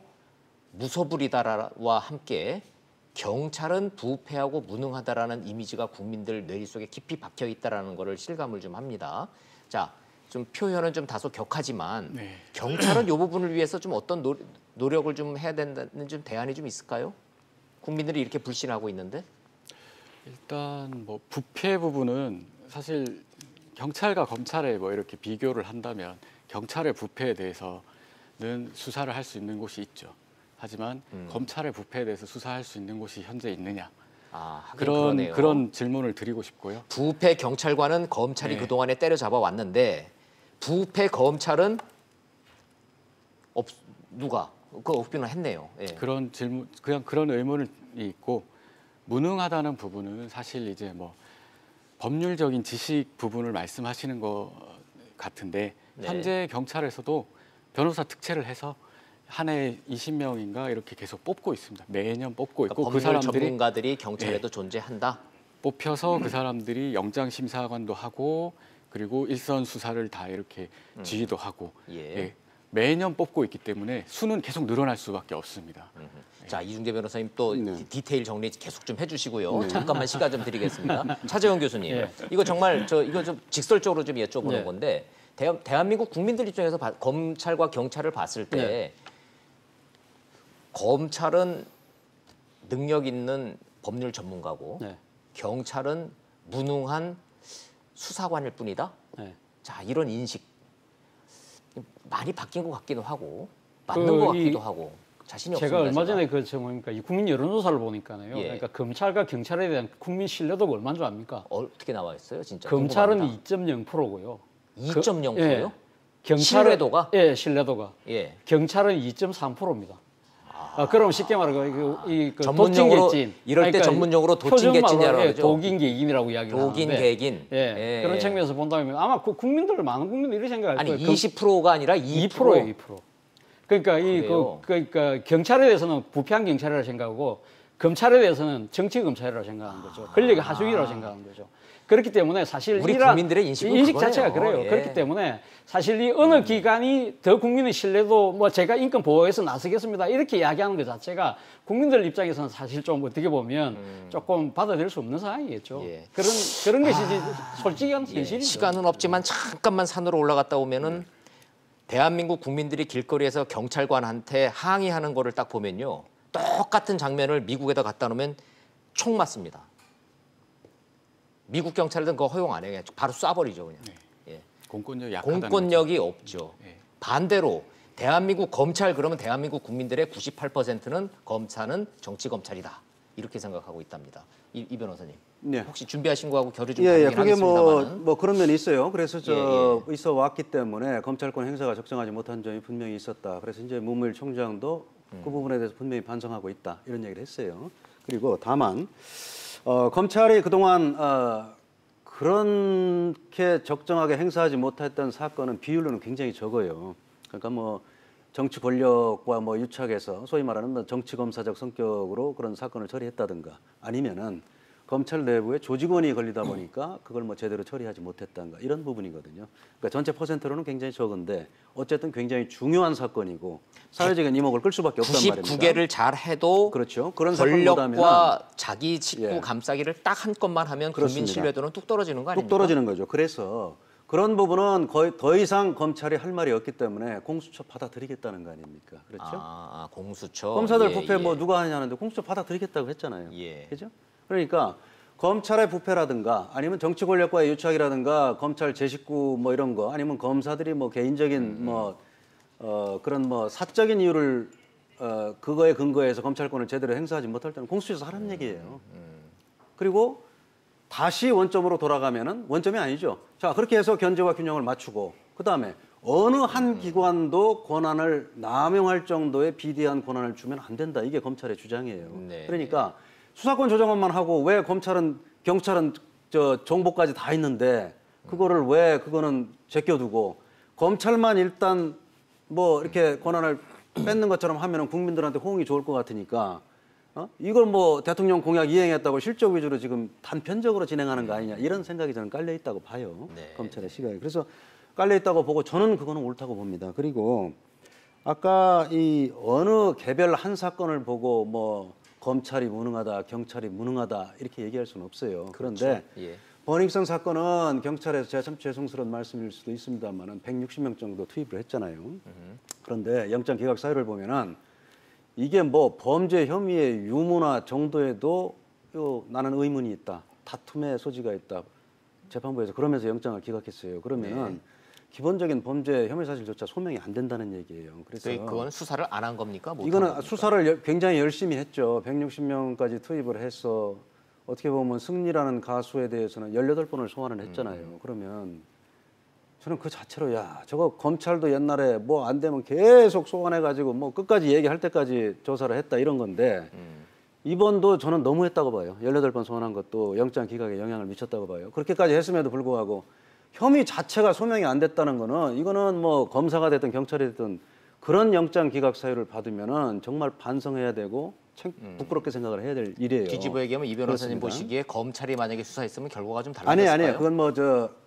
무소불위다와 함께 경찰은 부패하고 무능하다라는 이미지가 국민들 뇌리 속에 깊이 박혀 있다라는 거를 실감을 좀 합니다. 자, 좀 표현은 좀 다소 격하지만 경찰은 이 부분을 위해서 좀 어떤 노력을 좀 해야 된다는 좀 대안이 좀 있을까요? 국민들이 이렇게 불신하고 있는데. 일단 뭐 부패 부분은 사실 경찰과 검찰에 뭐 이렇게 비교를 한다면 경찰의 부패에 대해서는 수사를 할 수 있는 곳이 있죠. 하지만 검찰의 부패에 대해서 수사할 수 있는 곳이 현재 있느냐? 그런 질문을 드리고 싶고요. 부패 경찰관은 검찰이 그동안에 때려잡아 왔는데 부패 검찰은 누가 그 없기는 했네요. 예. 그런 질문, 그냥 그런 의문이 있고 무능하다는 부분은 사실 이제 뭐 법률적인 지식 부분을 말씀하시는 것 같은데 현재 경찰에서도 변호사 특채를 해서 한 해에 20명인가 이렇게 계속 뽑고 있습니다. 매년 뽑고 있고 그러니까 그 사람들이 전문가들이 경찰에도 존재한다. 뽑혀서 그 사람들이 영장 심사관도 하고 그리고 일선 수사를 다 이렇게 지휘도 하고 매년 뽑고 있기 때문에 수는 계속 늘어날 수밖에 없습니다. 자, 이중재 변호사님 또 네. 디테일 정리 계속 좀 해주시고요. 잠깐만 시간 좀 드리겠습니다. 차재원 교수님, 이거 정말 이거 좀 직설적으로 좀 여쭤보는 네. 건데 대한민국 국민들 입장에서 검찰과 경찰을 봤을 때 네. 검찰은 능력 있는 법률 전문가고 네. 경찰은 무능한 수사관일 뿐이다. 네. 자, 이런 인식 많이 바뀐 것 같기도 하고 맞는 그 것 같기도 하고 자신이 제가 없습니다. 얼마 전에 뭡니까 이 국민 여론조사를 보니까요. 예. 그러니까 검찰과 경찰에 대한 국민 신뢰도가 얼마인 줄 압니까? 어떻게 나와 있어요, 진짜? 검찰은 궁금합니다. 2.0%고요. 2.0%요? 경찰은, 신뢰도가? 예, 신뢰도가. 예. 경찰은 2.3%입니다. 그럼 쉽게 말하면 그 전문용어로 도찐개찐. 이럴 때 전문용어로 도찐개찐이라고 그러죠. 도긴개긴이라고 이야기를 독인 하는데 개긴. 예, 그런 측면에서 본다면 아마 국민들 많은 국민들이 이렇게 생각할 아니 거예요. 20%가 아니라 2%. 2%예요, 2%. 그러니까 그래요? 그러니까 경찰에 대해서는 부패한 경찰이라고 생각하고 검찰에 대해서는 정치 검찰이라고 생각하는 거죠. 권력의 하수인이라고 생각하는 거죠. 그렇기 때문에 사실 우리 이러한 국민들의 인식은 인식 그거네요. 자체가 그래요. 예. 그렇기 때문에 사실 이 어느 기관이 더 국민의 신뢰도 뭐 제가 인권 보호에서 나서겠습니다 이렇게 이야기하는 것 자체가 국민들 입장에서는 사실 좀 어떻게 보면 조금 받아들일 수 없는 상황이겠죠. 예. 그런 것이 이제 솔직한 예, 현실이죠. 시간은 없지만 잠깐만 산으로 올라갔다 오면은 대한민국 국민들이 길거리에서 경찰관한테 항의하는 거를 딱 보면요. 똑같은 장면을 미국에다 갖다 놓으면 총 맞습니다. 미국 경찰들은 그거 허용 안 해요. 그냥 바로 쏴버리죠. 그냥. 예. 공권력이 약하다는 공권력이 없죠. 예. 반대로 대한민국 검찰 그러면 대한민국 국민들의 98%는 검찰은 정치 검찰이다. 이렇게 생각하고 있답니다. 이 변호사님. 네. 혹시 준비하신 거하고 결을 좀 예, 예, 받긴 그게 하겠습니다만은. 뭐 그런 면이 있어요. 그래서 예, 있어 왔기 때문에 검찰권 행사가 적정하지 못한 점이 분명히 있었다. 그래서 이제 문무일 총장도 그 부분에 대해서 분명히 반성하고 있다 이런 얘기를 했어요. 그리고 다만 검찰이 그동안 그렇게 적정하게 행사하지 못했던 사건은 비율로는 굉장히 적어요. 그러니까 뭐 정치 권력과 뭐 유착해서 소위 말하는 뭐 정치 검사적 성격으로 그런 사건을 처리했다든가 아니면은 검찰 내부에 조직원이 걸리다 보니까 그걸 뭐 제대로 처리하지 못했다든가 이런 부분이거든요. 그러니까 전체 퍼센트로는 굉장히 적은데 어쨌든 굉장히 중요한 사건이고 사회적인 이목을 끌 수밖에 없단 말입니다. 99개를 잘 해도 그렇죠. 그런 사건보다는 권력과 자기 식구 예. 감싸기를 딱 한 건만 하면 국민 그렇습니다. 신뢰도는 뚝 떨어지는 거 아닙니까? 뚝 떨어지는 거죠. 그래서 그런 부분은 거의 더 이상 검찰이 할 말이 없기 때문에 공수처 받아들이겠다는 거 아닙니까? 그렇죠? 공수처. 검사들 예, 부패 예. 뭐 누가 하냐는데 공수처 받아들이겠다고 했잖아요. 예. 그죠? 그러니까 검찰의 부패라든가 아니면 정치 권력과의 유착이라든가 검찰 제 식구 뭐 이런 거 아니면 검사들이 뭐 개인적인 그런 뭐 사적인 이유를 그거에 근거해서 검찰권을 제대로 행사하지 못할 때는 공수처에서 하라는 얘기예요. 그리고 다시 원점으로 돌아가면은 원점이 아니죠. 자, 그렇게 해서 견제와 균형을 맞추고 그다음에 어느 한 기관도 권한을 남용할 정도의 비대한 권한을 주면 안 된다. 이게 검찰의 주장이에요. 네. 그러니까 수사권 조정만 하고 왜 경찰은 저 정보까지 다 있는데 그거를 왜 그거는 제껴두고 검찰만 일단 뭐 이렇게 권한을 뺏는 것처럼 하면은 국민들한테 호응이 좋을 것 같으니까 이걸 뭐 대통령 공약 이행했다고 실적 위주로 지금 단편적으로 진행하는 거 아니냐 이런 생각이 저는 깔려 있다고 봐요. 네. 검찰의 시각에. 그래서 깔려 있다고 보고 저는 그거는 옳다고 봅니다. 그리고 아까 이 어느 개별 한 사건을 보고 뭐 검찰이 무능하다, 경찰이 무능하다 이렇게 얘기할 수는 없어요. 그런데 예. 버닝썬 사건은 경찰에서 제가 참 죄송스러운 말씀일 수도 있습니다만은 160명 정도 투입을 했잖아요. 그런데 영장 기각 사유를 보면은 이게 뭐 범죄 혐의의 유무나 정도에도 나는 의문이 있다. 다툼의 소지가 있다. 재판부에서 그러면서 영장을 기각했어요. 그러면은 기본적인 범죄 혐의 사실조차 소명이 안 된다는 얘기예요. 그래서 그건 수사를 안 한 겁니까? 못 이거는 한 겁니까? 수사를 굉장히 열심히 했죠. 160명까지 투입을 해서 어떻게 보면 승리라는 가수에 대해서는 18번을 소환을 했잖아요. 그러면 저는 그 자체로 야 저거 검찰도 옛날에 뭐 안 되면 계속 소환해가지고 뭐 끝까지 얘기할 때까지 조사를 했다 이런 건데 이번도 저는 너무했다고 봐요. 18번 소환한 것도 영장 기각에 영향을 미쳤다고 봐요. 그렇게까지 했음에도 불구하고 혐의 자체가 소명이 안 됐다는 거는 이거는 뭐 검사가 됐든 경찰이 됐든 그런 영장 기각 사유를 받으면은 정말 반성해야 되고 부끄럽게 생각을 해야 될 일이에요. 뒤집어 얘기하면 이 변호사님 그렇습니다. 보시기에 검찰이 만약에 수사했으면 결과가 좀 달라졌을까요? 아니에요. 그건 뭐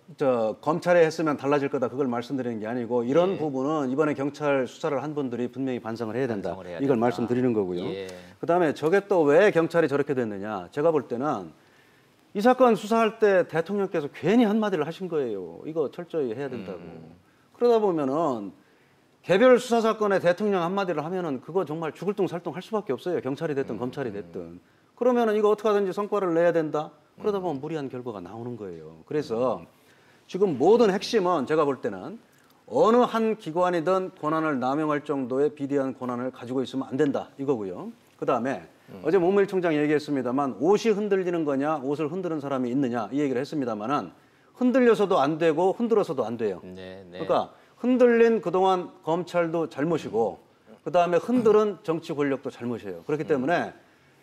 검찰에 했으면 달라질 거다 그걸 말씀드리는 게 아니고 이런 부분은 이번에 경찰 수사를 한 분들이 분명히 반성을 해야 된다. 반성을 해야 이걸 된다. 말씀드리는 거고요. 예. 그다음에 저게 또 왜 경찰이 저렇게 됐느냐? 제가 볼 때는 이 사건 수사할 때 대통령께서 괜히 한마디를 하신 거예요. 이거 철저히 해야 된다고. 그러다 보면은 개별 수사 사건에 대통령 한마디를 하면은 그거 정말 죽을 둥 살 둥 할 수밖에 없어요. 경찰이 됐든 검찰이 됐든. 그러면은 이거 어떻게 하든지 성과를 내야 된다. 그러다 보면 무리한 결과가 나오는 거예요. 그래서 지금 모든 핵심은 제가 볼 때는 어느 한 기관이든 권한을 남용할 정도의 비대한 권한을 가지고 있으면 안 된다 이거고요. 그다음에 어제 문무일 총장이 얘기했습니다만 옷이 흔들리는 거냐 옷을 흔드는 사람이 있느냐 이 얘기를 했습니다만은 흔들려서도 안 되고 흔들어서도 안 돼요. 네, 네. 그러니까 흔들린 그동안 검찰도 잘못이고 그다음에 흔들은 정치 권력도 잘못이에요. 그렇기 때문에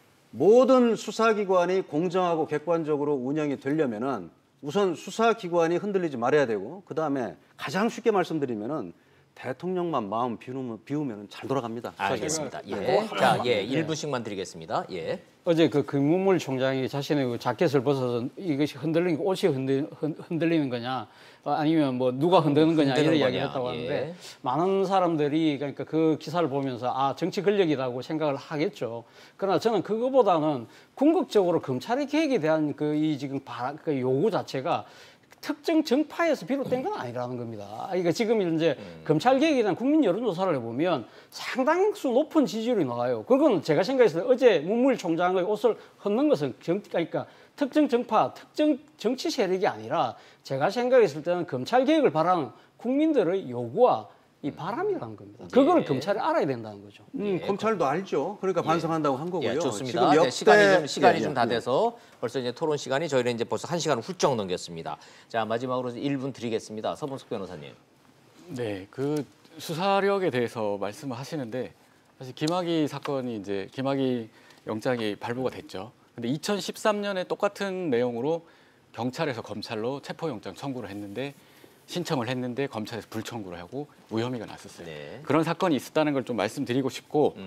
모든 수사기관이 공정하고 객관적으로 운영이 되려면은 우선 수사기관이 흔들리지 말아야 되고 그다음에 가장 쉽게 말씀드리면은 대통령만 마음 비우면 잘 돌아갑니다. 알겠습니다. 예. 자, 예, 1분씩만 드리겠습니다. 예. 어제 그 김문물 총장이 자신의 그 자켓을 벗어서 이것이 흔들리는 옷이 흔들리는 거냐 아니면 뭐 누가 흔드는 거냐 이런 이야기를 했다고 하는데 예. 많은 사람들이 그러니까 그 기사를 보면서 아 정치 권력이라고 생각을 하겠죠. 그러나 저는 그거보다는 궁극적으로 검찰의 개혁에 대한 그 지금 그 요구 자체가 특정 정파에서 비롯된 건 아니라는 겁니다. 그러니까 지금 이제 검찰 개혁에 대한 국민 여론조사를 해보면 상당수 높은 지지율이 나와요. 그건 제가 생각했을 때 어제 문무일 총장의 옷을 헛는 것은 그러니까 특정 정파, 특정 정치 세력이 아니라 제가 생각했을 때는 검찰 개혁을 바라는 국민들의 요구와 이 바람이라는 겁니다. 그거를 검찰이 알아야 된다는 거죠. 검찰도 알죠. 그러니까 반성한다고 한 거고요. 예, 좋습니다. 지금 역대 시간이 좀 다 돼서 벌써 이제 토론 시간이 저희는 이제 벌써 1시간을 훌쩍 넘겼습니다. 자, 마지막으로 1분 드리겠습니다. 서범석 변호사님. 네, 그 수사력에 대해서 말씀을 하시는데 사실 김학의 사건이 이제 김학의 영장이 발부가 됐죠. 근데 2013년에 똑같은 내용으로 경찰에서 검찰로 체포영장 청구를 했는데 신청을 했는데 검찰에서 불청구를 하고 무혐의가 났었어요. 네. 그런 사건이 있었다는 걸 좀 말씀드리고 싶고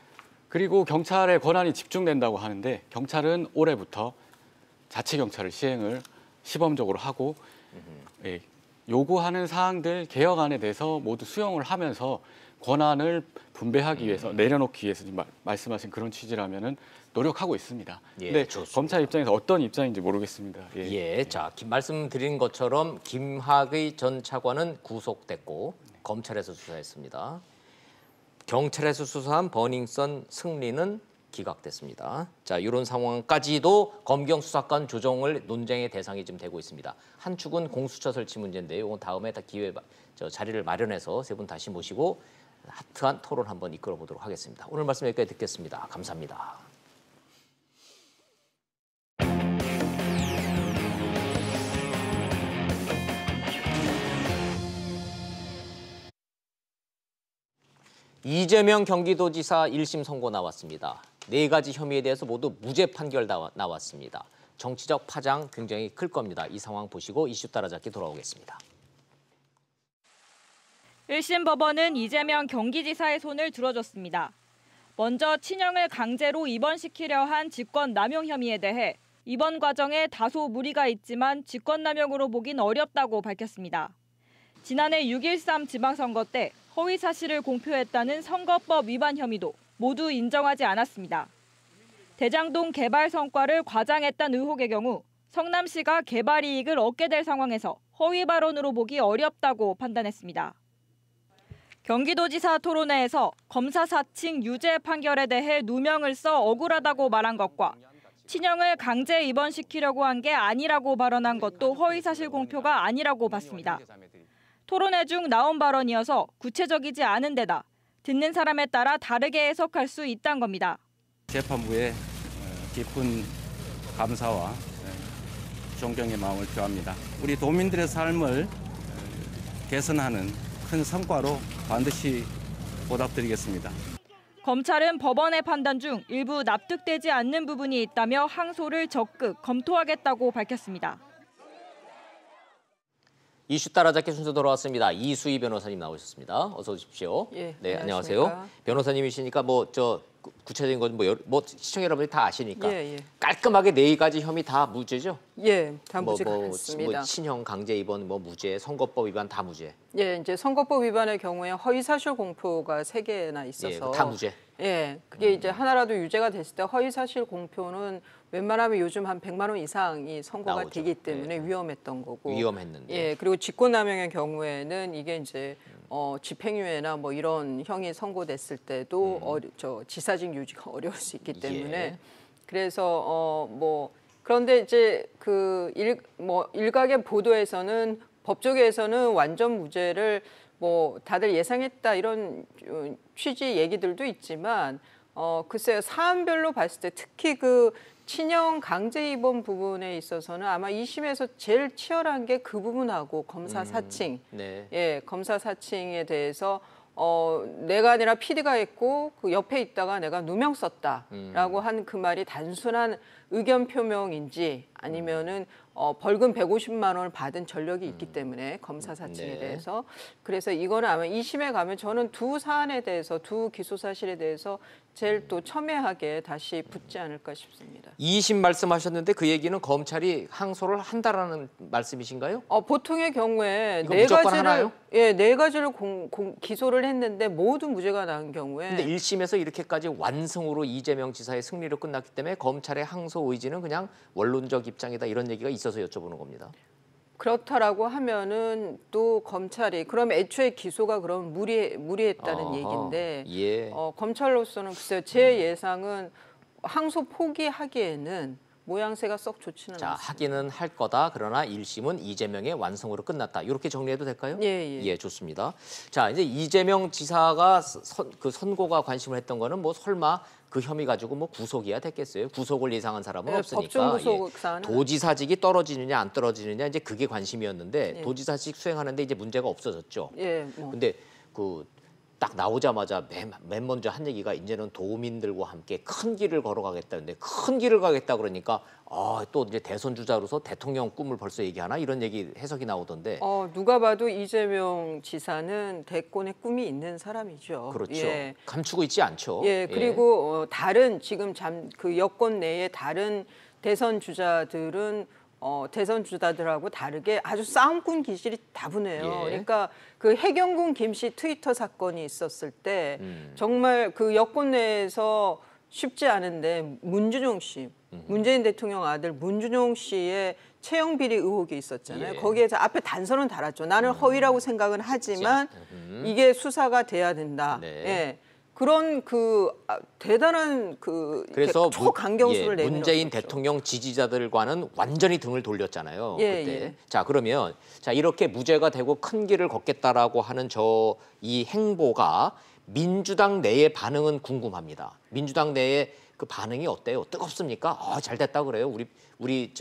그리고 경찰의 권한이 집중된다고 하는데 경찰은 올해부터 자치경찰을 시행을 시범적으로 하고 예, 요구하는 사항들 개혁안에 대해서 모두 수용을 하면서 권한을 분배하기 위해서 내려놓기 위해서 지금 말씀하신 그런 취지라면은 노력하고 있습니다. 예, 근데 좋습니다. 검찰 입장에서 어떤 입장인지 모르겠습니다. 예, 자, 말씀드린 것처럼 김학의 전 차관은 구속됐고 검찰에서 수사했습니다. 경찰에서 수사한 버닝썬 승리는 기각됐습니다. 자, 이런 상황까지도 검경 수사권 조정을 논쟁의 대상이 지금 되고 있습니다. 한 축은 공수처 설치 문제인데요. 이건 다음에 다 자리를 마련해서 세 분 다시 모시고 핫한 토론 한번 이끌어 보도록 하겠습니다. 오늘 말씀 여기까지 듣겠습니다. 감사합니다. 이재명 경기도지사 1심 선고 나왔습니다. 4가지 혐의에 대해서 모두 무죄 판결 나왔습니다. 정치적 파장 굉장히 클 겁니다. 이 상황 보시고 이슈 따라잡기 돌아오겠습니다. 1심 법원은 이재명 경기지사의 손을 들어줬습니다. 먼저 친형을 강제로 입원시키려 한 직권남용 혐의에 대해 입원 과정에 다소 무리가 있지만 직권남용으로 보긴 어렵다고 밝혔습니다. 지난해 6.13 지방선거 때 허위 사실을 공표했다는 선거법 위반 혐의도 모두 인정하지 않았습니다. 대장동 개발 성과를 과장했다는 의혹의 경우 성남시가 개발 이익을 얻게 될 상황에서 허위 발언으로 보기 어렵다고 판단했습니다. 경기도지사 토론회에서 검사 사칭 유죄 판결에 대해 누명을 써 억울하다고 말한 것과 친형을 강제 입원시키려고 한 게 아니라고 발언한 것도 허위사실 공표가 아니라고 봤습니다. 토론회 중 나온 발언이어서 구체적이지 않은 데다 듣는 사람에 따라 다르게 해석할 수 있다는 겁니다. 재판부에 깊은 감사와 존경의 마음을 표합니다. 우리 도민들의 삶을 개선하는 큰 성과로 반드시 보답드리겠습니다. 검찰은 법원의 판단 중 일부 납득되지 않는 부분이 있다며 항소를 적극 검토하겠다고 밝혔습니다. 이슈 따라잡기 순서 돌아왔습니다. 이수희 변호사님 나오셨습니다. 어서 오십시오. 예, 네, 안녕하십니까. 안녕하세요. 변호사님이시니까 구체적인 건 뭐 시청자 여러분이 다 아시니까 예, 예. 깔끔하게 4가지 혐의 다 무죄죠? 예, 다 무죄가 됐습니다. 뭐 친형 강제 입원 뭐 무죄, 선거법 위반 다 무죄. 예, 이제 선거법 위반의 경우에 허위 사실 공표가 3개나 있어서 예, 다 무죄. 예, 그게 이제 하나라도 유죄가 됐을 때 허위 사실 공표는 웬만하면 요즘 한 100만 원 이상이 선고가 나오죠. 되기 때문에 네. 위험했던 거고. 위험했는데. 예, 그리고 직권남용의 경우에는 이게 이제 집행유예나 뭐 이런 형이 선고됐을 때도 지사직 유지가 어려울 수 있기 때문에 예. 그래서 그런데 이제 일각의 보도에서는 법조계에서는 완전 무죄를 뭐 다들 예상했다 이런 취지 얘기들도 있지만 글쎄요, 사안별로 봤을 때 특히 그 친형 강제 입원 부분에 있어서는 아마 2심에서 제일 치열한 게 그 부분하고 검사 사칭, 네. 예, 검사 사칭에 대해서 내가 아니라 PD가 했고 그 옆에 있다가 내가 누명 썼다라고 한 그 말이 단순한 의견 표명인지 아니면은 벌금 150만 원을 받은 전력이 있기 때문에 검사 사칭에 네. 대해서 그래서 이거는 아마 2심에 가면 저는 두 사안에 대해서 두 기소 사실에 대해서 제일 또 첨예하게 다시 붙지 않을까 싶습니다. 2심 말씀하셨는데 그 얘기는 검찰이 항소를 한다라는 말씀이신가요? 보통의 경우에 이거 무조건 하나요? 네 가지를 기소를 했는데 모두 무죄가 난 경우에 근데 1심에서 이렇게까지 완승으로 이재명 지사의 승리로 끝났기 때문에 검찰의 항소 의지는 그냥 원론적 입장이다 이런 얘기가 있어서 여쭤보는 겁니다. 그렇다라고 하면은 또 검찰이 그럼 애초에 기소가 그럼 무리했다는 얘기인데 예. 검찰로서는 글쎄요, 제 예상은 항소 포기하기에는 모양새가 썩 좋지는 자, 않습니다. 하기는 할 거다. 그러나 1심은 이재명의 완승으로 끝났다. 이렇게 정리해도 될까요? 예. 좋습니다. 자, 이제 이재명 지사가 그 선고가 관심을 했던 거는 뭐 설마 그 혐의 가지고 뭐 구속이야 됐겠어요. 구속을 예상한 사람은 없으니까. 법정 구속 사안은 도지사직이 떨어지느냐 안 떨어지느냐 이제 그게 관심이었는데 예. 도지사직 수행하는데 이제 문제가 없어졌죠. 예, 근데 그 딱 나오자마자 맨 먼저 한 얘기가 이제는 도민들과 함께 큰 길을 걸어가겠다는데 큰 길을 가겠다 그러니까 또 이제 대선 주자로서 대통령 꿈을 벌써 얘기하나 이런 얘기 해석이 나오던데. 누가 봐도 이재명 지사는 대권의 꿈이 있는 사람이죠. 그렇죠. 예. 감추고 있지 않죠. 예, 그리고 다른 지금 그 여권 내에 다른 대선 주자들은 대선 주자들하고 다르게 아주 싸움꾼 기질이 다분해요. 예. 그러니까 그 해경군 김씨 트위터 사건이 있었을 때 정말 그 여권 내에서 쉽지 않은데 문준용 씨, 문재인 대통령 아들 문준용 씨의 채용 비리 의혹이 있었잖아요. 예. 거기에서 앞에 단서는 달았죠. 나는 허위라고 생각은 하지만 이게 수사가 돼야 된다. 네. 예. 그런 대단한 그래서 초강경수를 내밀었죠. 문재인 대통령 지지자들과는 완전히 등을 돌렸잖아요. 예, 그때. 예. 자, 그러면 이렇게 무죄가 되고 큰 길을 걷겠다라고 하는 이 행보가 민주당 내의 반응은 궁금합니다. 민주당 내의 그 반응이 어때요? 뜨겁습니까? 잘 됐다 그래요. 우리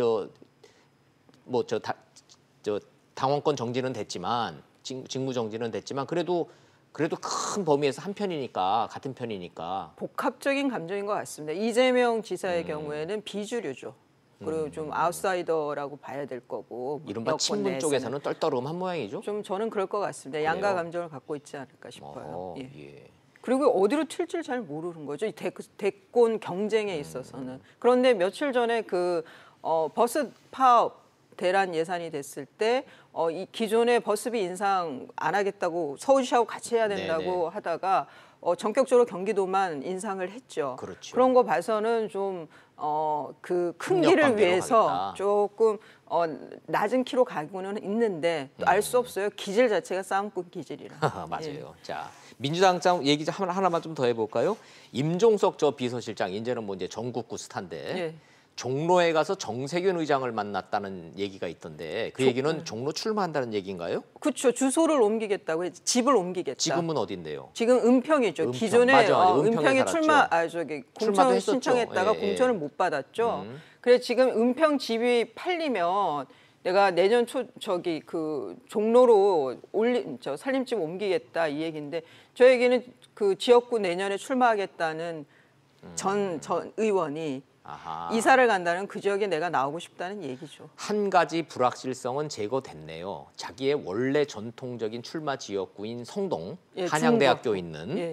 당원권 정지는 됐지만 직무 정지는 됐지만 그래도 큰 범위에서 한 편이니까 같은 편이니까 복합적인 감정인 것 같습니다. 이재명 지사의 경우에는 비주류죠. 그리고 좀 아웃사이더라고 봐야 될 거고 이른바 친문 쪽에서는 떨떠름한 모양이죠. 좀 저는 그럴 것 같습니다. 양가 그래요? 감정을 갖고 있지 않을까 싶어요. 예. 예. 그리고 어디로 튈지 잘 모르는 거죠. 이 대권 경쟁에 있어서는. 그런데 며칠 전에 그 버스 파업 대란 예산이 됐을 때 이 기존의 버스비 인상 안 하겠다고 서울시하고 같이 해야 된다고 네네. 하다가 전격적으로 경기도만 인상을 했죠. 그렇죠. 그런 거 봐서는 좀 그 큰 협력 길을 관계로 위해서 가겠다. 조금 낮은 키로 가고는 있는데 알 수 없어요. 기질 자체가 싸움꾼 기질이라. 맞아요. 예. 자, 민주당 얘기 하나만 좀 더 해볼까요? 임종석 비서실장 이제는 뭐 이제 전국구 스타인데 예. 종로에 가서 정세균 의장을 만났다는 얘기가 있던데 그 얘기는 종로 출마한다는 얘기인가요? 그렇죠. 주소를 옮기겠다고 했지. 집을 옮기겠다. 지금은 어딘데요? 지금 은평이죠. 은평. 기존에 맞아. 은평에 은평에 공천 출마도 했었죠. 신청했다가 예, 공천을 예. 못 받았죠. 그래 지금 은평 집이 팔리면 내가 내년 그 종로로 살림집 옮기겠다 이 얘기인데 저에게는 그 지역구 내년에 출마하겠다는 전 의원이 아하. 이사를 간다는 그 지역에 내가 나오고 싶다는 얘기죠. 한 가지 불확실성은 제거됐네요. 자기의 원래 전통적인 출마 지역구인 성동 예, 한양대학교 중구. 있는 예, 예.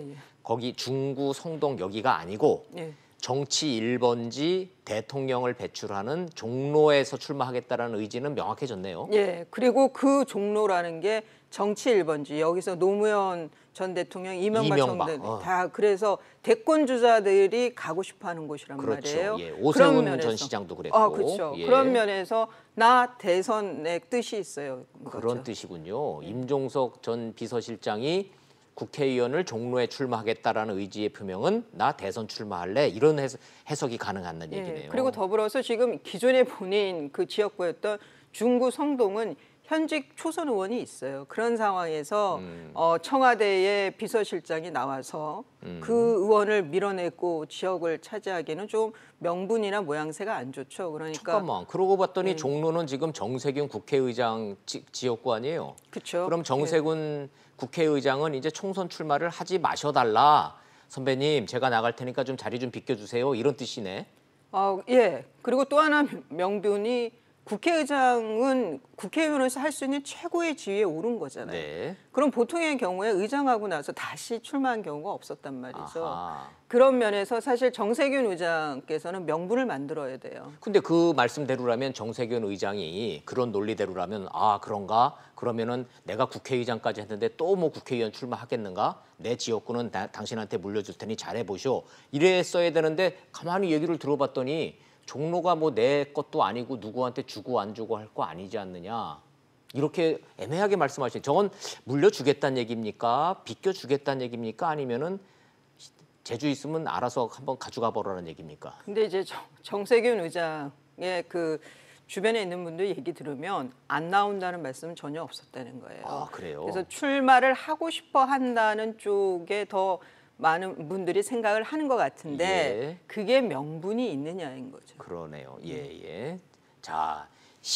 거기 중구 성동 여기가 아니고 예. 정치 1번지 대통령을 배출하는 종로에서 출마하겠다라는 의지는 명확해졌네요. 예. 그리고 그 종로라는 게 정치 1번지 여기서 노무현 전 대통령, 이명박 전 대통령 다 그래서 대권 주자들이 가고 싶어하는 곳이란 그렇죠. 말이에요. 예. 오세훈 전 시장도 그랬고. 그렇죠. 예. 그런 면에서 나 대선의 뜻이 있어요. 그런 뜻이군요. 임종석 전 비서실장이 국회의원을 종로에 출마하겠다라는 의지의 표명은 나 대선 출마할래 이런 해석이 가능한 얘기네요. 그리고 더불어서 지금 기존의 본인 그 지역구였던 중구 성동은 현직 초선 의원이 있어요. 그런 상황에서 청와대의 비서실장이 나와서 그 의원을 밀어내고 지역을 차지하기에는 좀 명분이나 모양새가 안 좋죠. 그러니까 잠깐만. 그러고 봤더니 종로는 지금 정세균 국회의장 지역구 아니에요? 그렇죠. 그럼 정세균 국회의장은 이제 총선 출마를 하지 마셔달라. 선배님, 제가 나갈 테니까 좀 자리 좀 비켜주세요. 이런 뜻이네. 예. 그리고 또 하나 명분이 국회의장은 국회의원에서 할 수 있는 최고의 지위에 오른 거잖아요. 네. 그럼 보통의 경우에 의장하고 나서 다시 출마한 경우가 없었단 말이죠. 아하. 그런 면에서 사실 정세균 의장께서는 명분을 만들어야 돼요. 근데 그 말씀대로라면 정세균 의장이 그런 논리대로라면 그런가? 그러면은 내가 국회의장까지 했는데 또 뭐 국회의원 출마하겠는가? 내 지역구는 당신한테 물려줄 테니 잘해보쇼. 이랬어야 되는데 가만히 얘기를 들어봤더니 종로가 뭐 내 것도 아니고 누구한테 주고 안 주고 할 거 아니지 않느냐. 이렇게 애매하게 말씀하시는 저건 물려주겠다는 얘기입니까? 비껴주겠다는 얘기입니까? 아니면은 재주 있으면 알아서 한번 가져가 보라는 얘기입니까? 근데 이제 정세균 의장의 그 주변에 있는 분들 얘기 들으면 안 나온다는 말씀은 전혀 없었다는 거예요. 그래요? 그래서 출마를 하고 싶어 한다는 쪽에 더 많은 분들이 생각을 하는 것 같은데 예. 그게 명분이 있느냐인 거죠. 그러네요. 예. 자,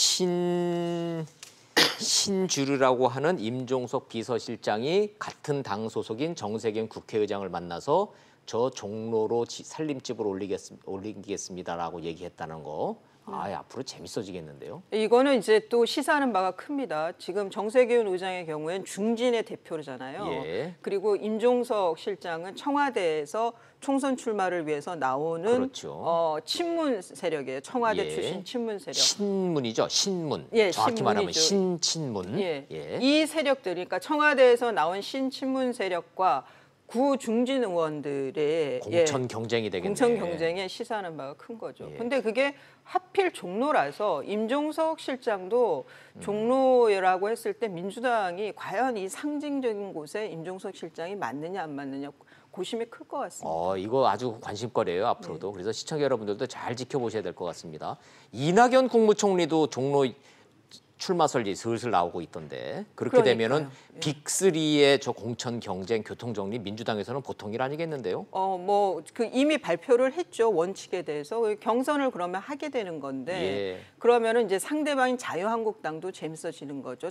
신주르라고 하는 임종석 비서실장이 같은 당 소속인 정세균 국회의장을 만나서 저 종로로 살림집을 올리겠습니다라고 얘기했다는 거. 앞으로 재밌어지겠는데요. 이거는 이제 또 시사하는 바가 큽니다. 지금 정세균 의장의 경우엔 중진의 대표잖아요. 예. 그리고 임종석 실장은 청와대에서 총선 출마를 위해서 나오는 그렇죠. 친문 세력이에요. 청와대 출신 친문 세력. 신문이죠. 신문. 예, 정확히 말하면 신문이죠. 신친문. 예. 예. 이 세력들, 그러니까 청와대에서 나온 신친문 세력과 구중진 의원들의 공천 경쟁이 되겠네요. 공천 경쟁에 시사하는 바가 큰 거죠. 근데 그게 하필 종로라서 임종석 실장도 종로라고 했을 때 민주당이 과연 이 상징적인 곳에 임종석 실장이 맞느냐 안 맞느냐 고심이 클 것 같습니다. 이거 아주 관심거리예요, 앞으로도. 그래서 시청자 여러분들도 잘 지켜보셔야 될 것 같습니다. 이낙연 국무총리도 종로 출마설이 슬슬 나오고 있던데 그렇게 되면은 빅3의 저 공천 경쟁 교통 정리 민주당에서는 보통 일 아니겠는데요? 뭐 그 이미 발표를 했죠. 원칙에 대해서 경선을 그러면 하게 되는 건데 그러면은 이제 상대방인 자유한국당도 재밌어지는 거죠.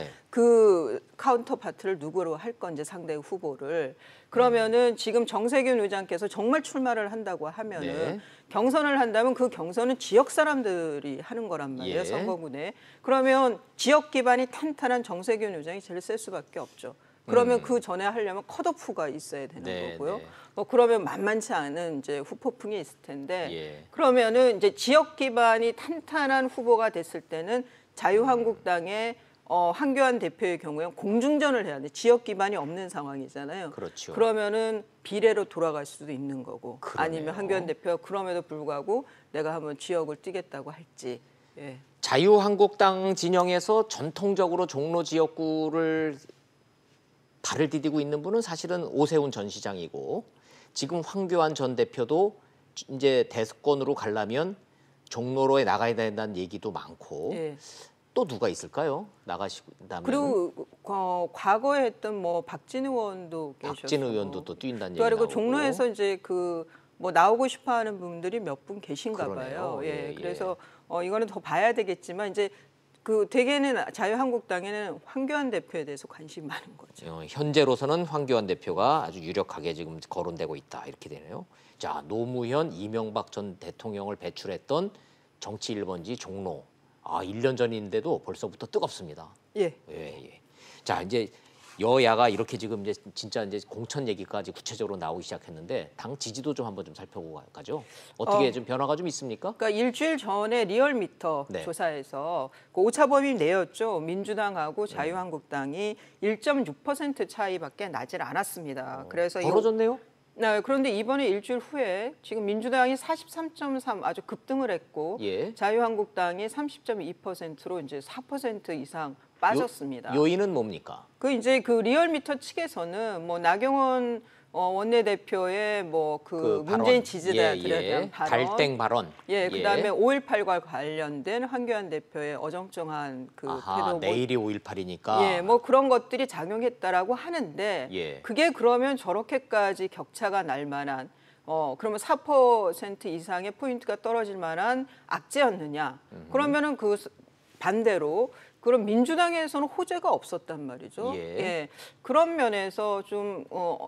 그 카운터파트를 누구로 할 건지 상대 후보를 그러면은 지금 정세균 의장께서 정말 출마를 한다고 하면은 경선을 한다면 그 경선은 지역 사람들이 하는 거란 말이에요. 선거구에. 그러면 지역 기반이 탄탄한 정세균 의장이 제일 셀 수밖에 없죠. 그러면 그 전에 하려면 컷오프가 있어야 되는 거고요. 그러면 만만치 않은 이제 후폭풍이 있을 텐데 그러면은 이제 지역 기반이 탄탄한 후보가 됐을 때는 자유한국당의 황교안 대표의 경우에 공중전을 해야 돼. 지역 기반이 없는 상황이잖아요. 그렇죠. 그러면은 비례로 돌아갈 수도 있는 거고 그러네요. 아니면 황교안 대표가 그럼에도 불구하고 내가 한번 지역을 뛰겠다고 할지. 자유한국당 진영에서 전통적으로 종로 지역구를 발을 디디고 있는 분은 사실은 오세훈 전 시장이고 지금 황교안 전 대표도 이제 대권으로 가려면 종로로에 나가야 된다는 얘기도 많고 또 누가 있을까요? 나가시다면 그리고 과거에 했던 뭐 박진 의원도 계셨고 박진 의원도 또 뛴다는 얘기 그리고 나오고 종로에서 이제 뭐 나오고 싶어하는 분들이 몇 분 계신가 봐요. 그래서 이거는 더 봐야 되겠지만 이제 그 대개는 자유한국당에는 황교안 대표에 대해서 관심이 많은 거죠. 현재로서는 황교안 대표가 아주 유력하게 지금 거론되고 있다 이렇게 되네요. 자, 노무현, 이명박 전 대통령을 배출했던 정치 1번지 종로. 1년 전인데도 벌써부터 뜨겁습니다. 예. 자, 이제 여야가 이렇게 지금 이제 진짜 이제 공천 얘기까지 구체적으로 나오기 시작했는데 당 지지도 좀 한번 좀 살펴보고 가죠. 어떻게 좀 변화가 좀 있습니까? 그러니까 일주일 전에 리얼미터 네. 조사에서 그 오차범위 내였죠. 민주당하고 자유한국당이 1.6% 차이밖에 나질 않았습니다. 그래서 벌어졌네요. 네, 그런데 이번에 일주일 후에 지금 민주당이 43.3 아주 급등을 했고 예. 자유한국당이 30.2%로 이제 4% 이상 빠졌습니다. 요인은 뭡니까? 그 이제 그 리얼미터 측에서는 뭐 나경원 원내대표의 뭐 그 발언. 문재인 지지자들에 예, 예. 대한 발언, 달땡 발언. 예, 그다음에 5.18과 관련된 황교안 대표의 어정쩡한 그 아하, 태도, 뭐, 내일이 5.18이니까. 예, 뭐 그런 것들이 작용했다라고 하는데 예. 그게 그러면 저렇게까지 격차가 날 만한 그러면 4% 이상의 포인트가 떨어질 만한 악재였느냐? 그러면은 그 반대로 그럼 민주당에서는 호재가 없었단 말이죠. 예. 그런 면에서 좀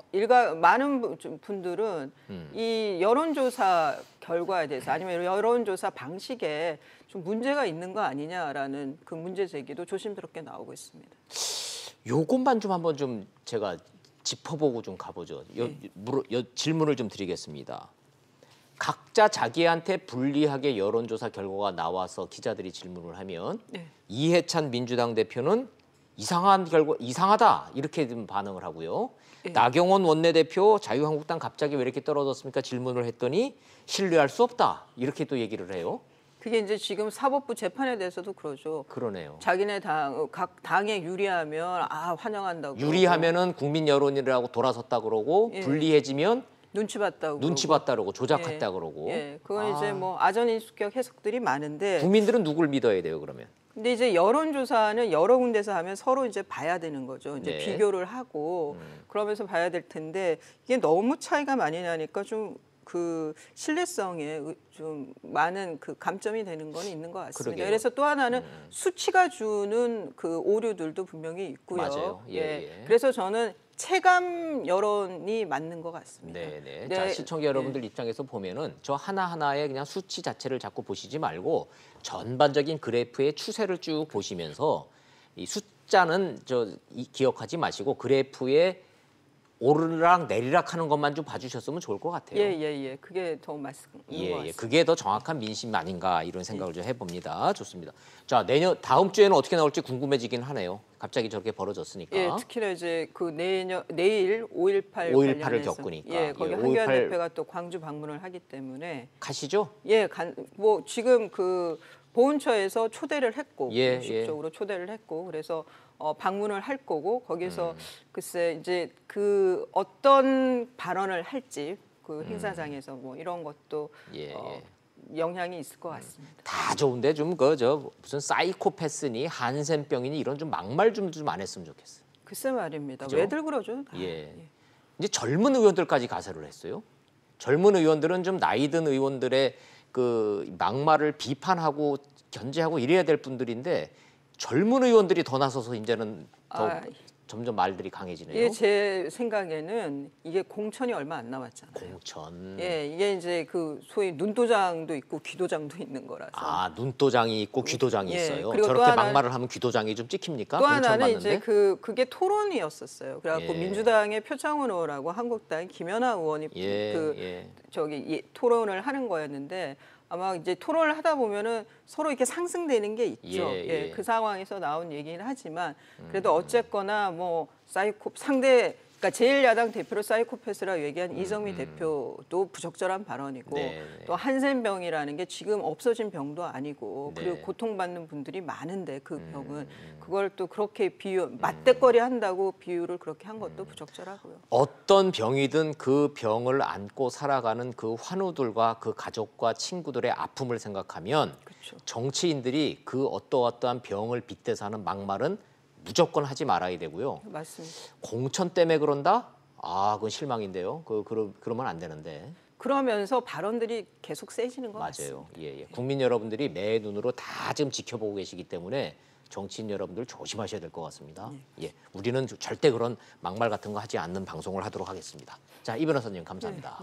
많은 분들은 이 여론조사 결과에 대해서 아니면 여론조사 방식에 좀 문제가 있는 거 아니냐라는 그 문제 제기도 조심스럽게 나오고 있습니다. 요것만 좀 한번 좀 제가 짚어보고 좀 가보죠. 질문을 좀 드리겠습니다. 각자 자기한테 불리하게 여론조사 결과가 나와서 기자들이 질문을 하면 네. 이해찬 민주당 대표는 이상하다 이렇게 좀 반응을 하고요. 네. 나경원 원내대표 자유한국당 갑자기 왜 이렇게 떨어졌습니까? 질문을 했더니 신뢰할 수 없다 이렇게 또 얘기를 해요. 그게 이제 지금 사법부 재판에 대해서도 그러죠. 그러네요. 자기네 각 당에 유리하면 환영한다고. 유리하면은 국민 여론이라고 돌아섰다 그러고 예. 불리해지면 눈치 봤다고. 눈치 봤다 그러고 조작했다 그러고. 예, 그건 이제 뭐 아전인수격 해석들이 많은데. 국민들은 누굴 믿어야 돼요 그러면? 근데 이제 여론조사는 여러 군데서 하면 서로 이제 봐야 되는 거죠. 이제 네. 비교를 하고 그러면서 봐야 될 텐데 이게 너무 차이가 많이 나니까 좀 그 신뢰성에 좀 많은 그 감점이 되는 건 있는 것 같습니다. 그러게요. 그래서 또 하나는 수치가 주는 그 오류들도 분명히 있고요. 맞아요. 예. 그래서 저는 체감 여론이 맞는 것 같습니다. 네. 자, 시청자 여러분들 입장에서 보면은 저 하나하나의 그냥 수치 자체를 자꾸 보시지 말고 전반적인 그래프의 추세를 쭉 보시면서 이 숫자는 기억하지 마시고 그래프의 오르락 내리락 하는 것만 좀 봐주셨으면 좋을 것 같아요. 예. 그게 더 맞는 것 같습니다. 그게 더 정확한 민심 아닌가 이런 생각을 좀 해봅니다. 좋습니다. 자, 다음 주에는 어떻게 나올지 궁금해지긴 하네요. 갑자기 저렇게 벌어졌으니까. 예, 특히나 이제 그 내일 5.18을 5.18을 겪으니까. 예, 거기 한교안 대표가 또 광주 방문을 하기 때문에 가시죠? 예, 뭐 지금 그 보훈처에서 초대를 했고 예. 공식적으로 초대를 했고 그래서 방문을 할 거고 거기서 글쎄 이제 그 어떤 발언을 할지 그 행사장에서 뭐 이런 것도 영향이 있을 것 같습니다. 다 좋은데 좀 무슨 사이코패스니 한센병이니 이런 좀 막말 좀 안 했으면 좋겠어요. 글쎄 말입니다. 그죠? 왜들 그러죠? 이제 젊은 의원들까지 가세를 했어요. 젊은 의원들은 좀 나이 든 의원들의 그 막말을 비판하고 견제하고 이래야 될 분들인데 젊은 의원들이 더 나서서 이제는 더 점점 말들이 강해지네요. 이게 제 생각에는 이게 공천이 얼마 안 남았잖아요. 공천. 예, 이게 이제 그 소위 눈도장도 있고 귀도장도 있는 거라서. 눈도장이 있고 귀도장이 있어요. 그리고 저렇게 막말을 하면 귀도장이 좀 찍힙니까? 또 하나는 받는데? 이제 그게 토론이었었어요. 그래갖고 민주당의 표창원 의원하고 한국당의 김연아 의원이 토론을 하는 거였는데 아마 이제 토론을 하다 보면은 서로 이렇게 상승되는 게 있죠. 그 상황에서 나온 얘기는 하지만 그래도 어쨌거나 뭐 그러니까 제1야당 대표로 사이코패스라고 얘기한 이정미 대표도 부적절한 발언이고 또 한센병이라는 게 지금 없어진 병도 아니고 그리고 고통받는 분들이 많은데 그 병은 그걸 또 그렇게 맞대거리 한다고 비유를 그렇게 한 것도 부적절하고요. 어떤 병이든 그 병을 안고 살아가는 그 환우들과 그 가족과 친구들의 아픔을 생각하면 정치인들이 그 어떠한 병을 빗대서 하는 막말은 무조건 하지 말아야 되고요. 맞습니다. 공천 때문에 그런다? 그건 실망인데요. 그러면 안 되는데. 그러면서 발언들이 계속 세지는 것 맞아요. 같습니다. 국민 여러분들이 매 눈으로 다 지금 지켜보고 계시기 때문에 정치인 여러분들 조심하셔야 될 것 같습니다. 우리는 절대 그런 막말 같은 거 하지 않는 방송을 하도록 하겠습니다. 자, 이 변호사님 감사합니다.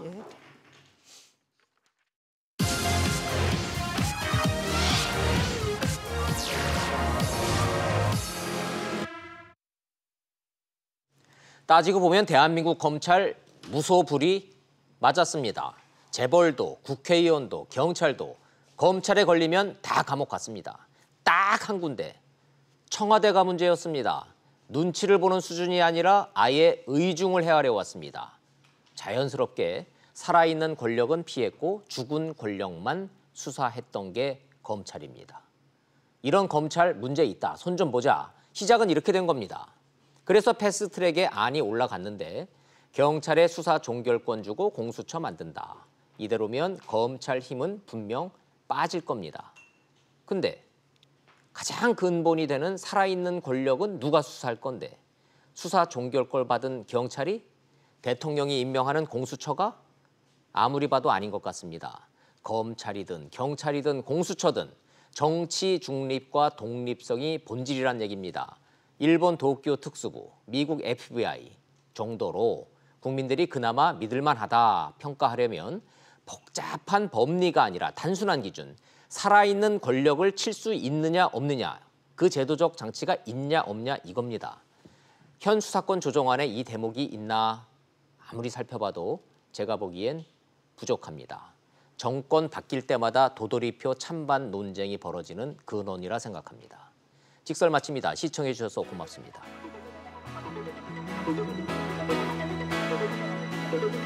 따지고 보면 대한민국 검찰 무소불위 맞았습니다. 재벌도 국회의원도 경찰도 검찰에 걸리면 다 감옥 갔습니다. 딱 한 군데 청와대가 문제였습니다. 눈치를 보는 수준이 아니라 아예 의중을 헤아려 왔습니다. 자연스럽게 살아있는 권력은 피했고 죽은 권력만 수사했던 게 검찰입니다. 이런 검찰 문제 있다. 손 좀 보자. 시작은 이렇게 된 겁니다. 그래서 패스트트랙에 안이 올라갔는데 경찰에 수사 종결권 주고 공수처 만든다. 이대로면 검찰 힘은 분명 빠질 겁니다. 근데 가장 근본이 되는 살아있는 권력은 누가 수사할 건데 수사 종결권 받은 경찰이 대통령이 임명하는 공수처가 아무리 봐도 아닌 것 같습니다. 검찰이든 경찰이든 공수처든 정치 중립과 독립성이 본질이란 얘기입니다. 일본 도쿄 특수부, 미국 FBI 정도로 국민들이 그나마 믿을만하다 평가하려면 복잡한 법리가 아니라 단순한 기준, 살아있는 권력을 칠 수 있느냐 없느냐, 그 제도적 장치가 있냐 없냐 이겁니다. 현 수사권 조정안에 이 대목이 있나 아무리 살펴봐도 제가 보기엔 부족합니다. 정권 바뀔 때마다 도돌이표 찬반 논쟁이 벌어지는 근원이라 생각합니다. 직설 마칩니다. 시청해 주셔서 고맙습니다.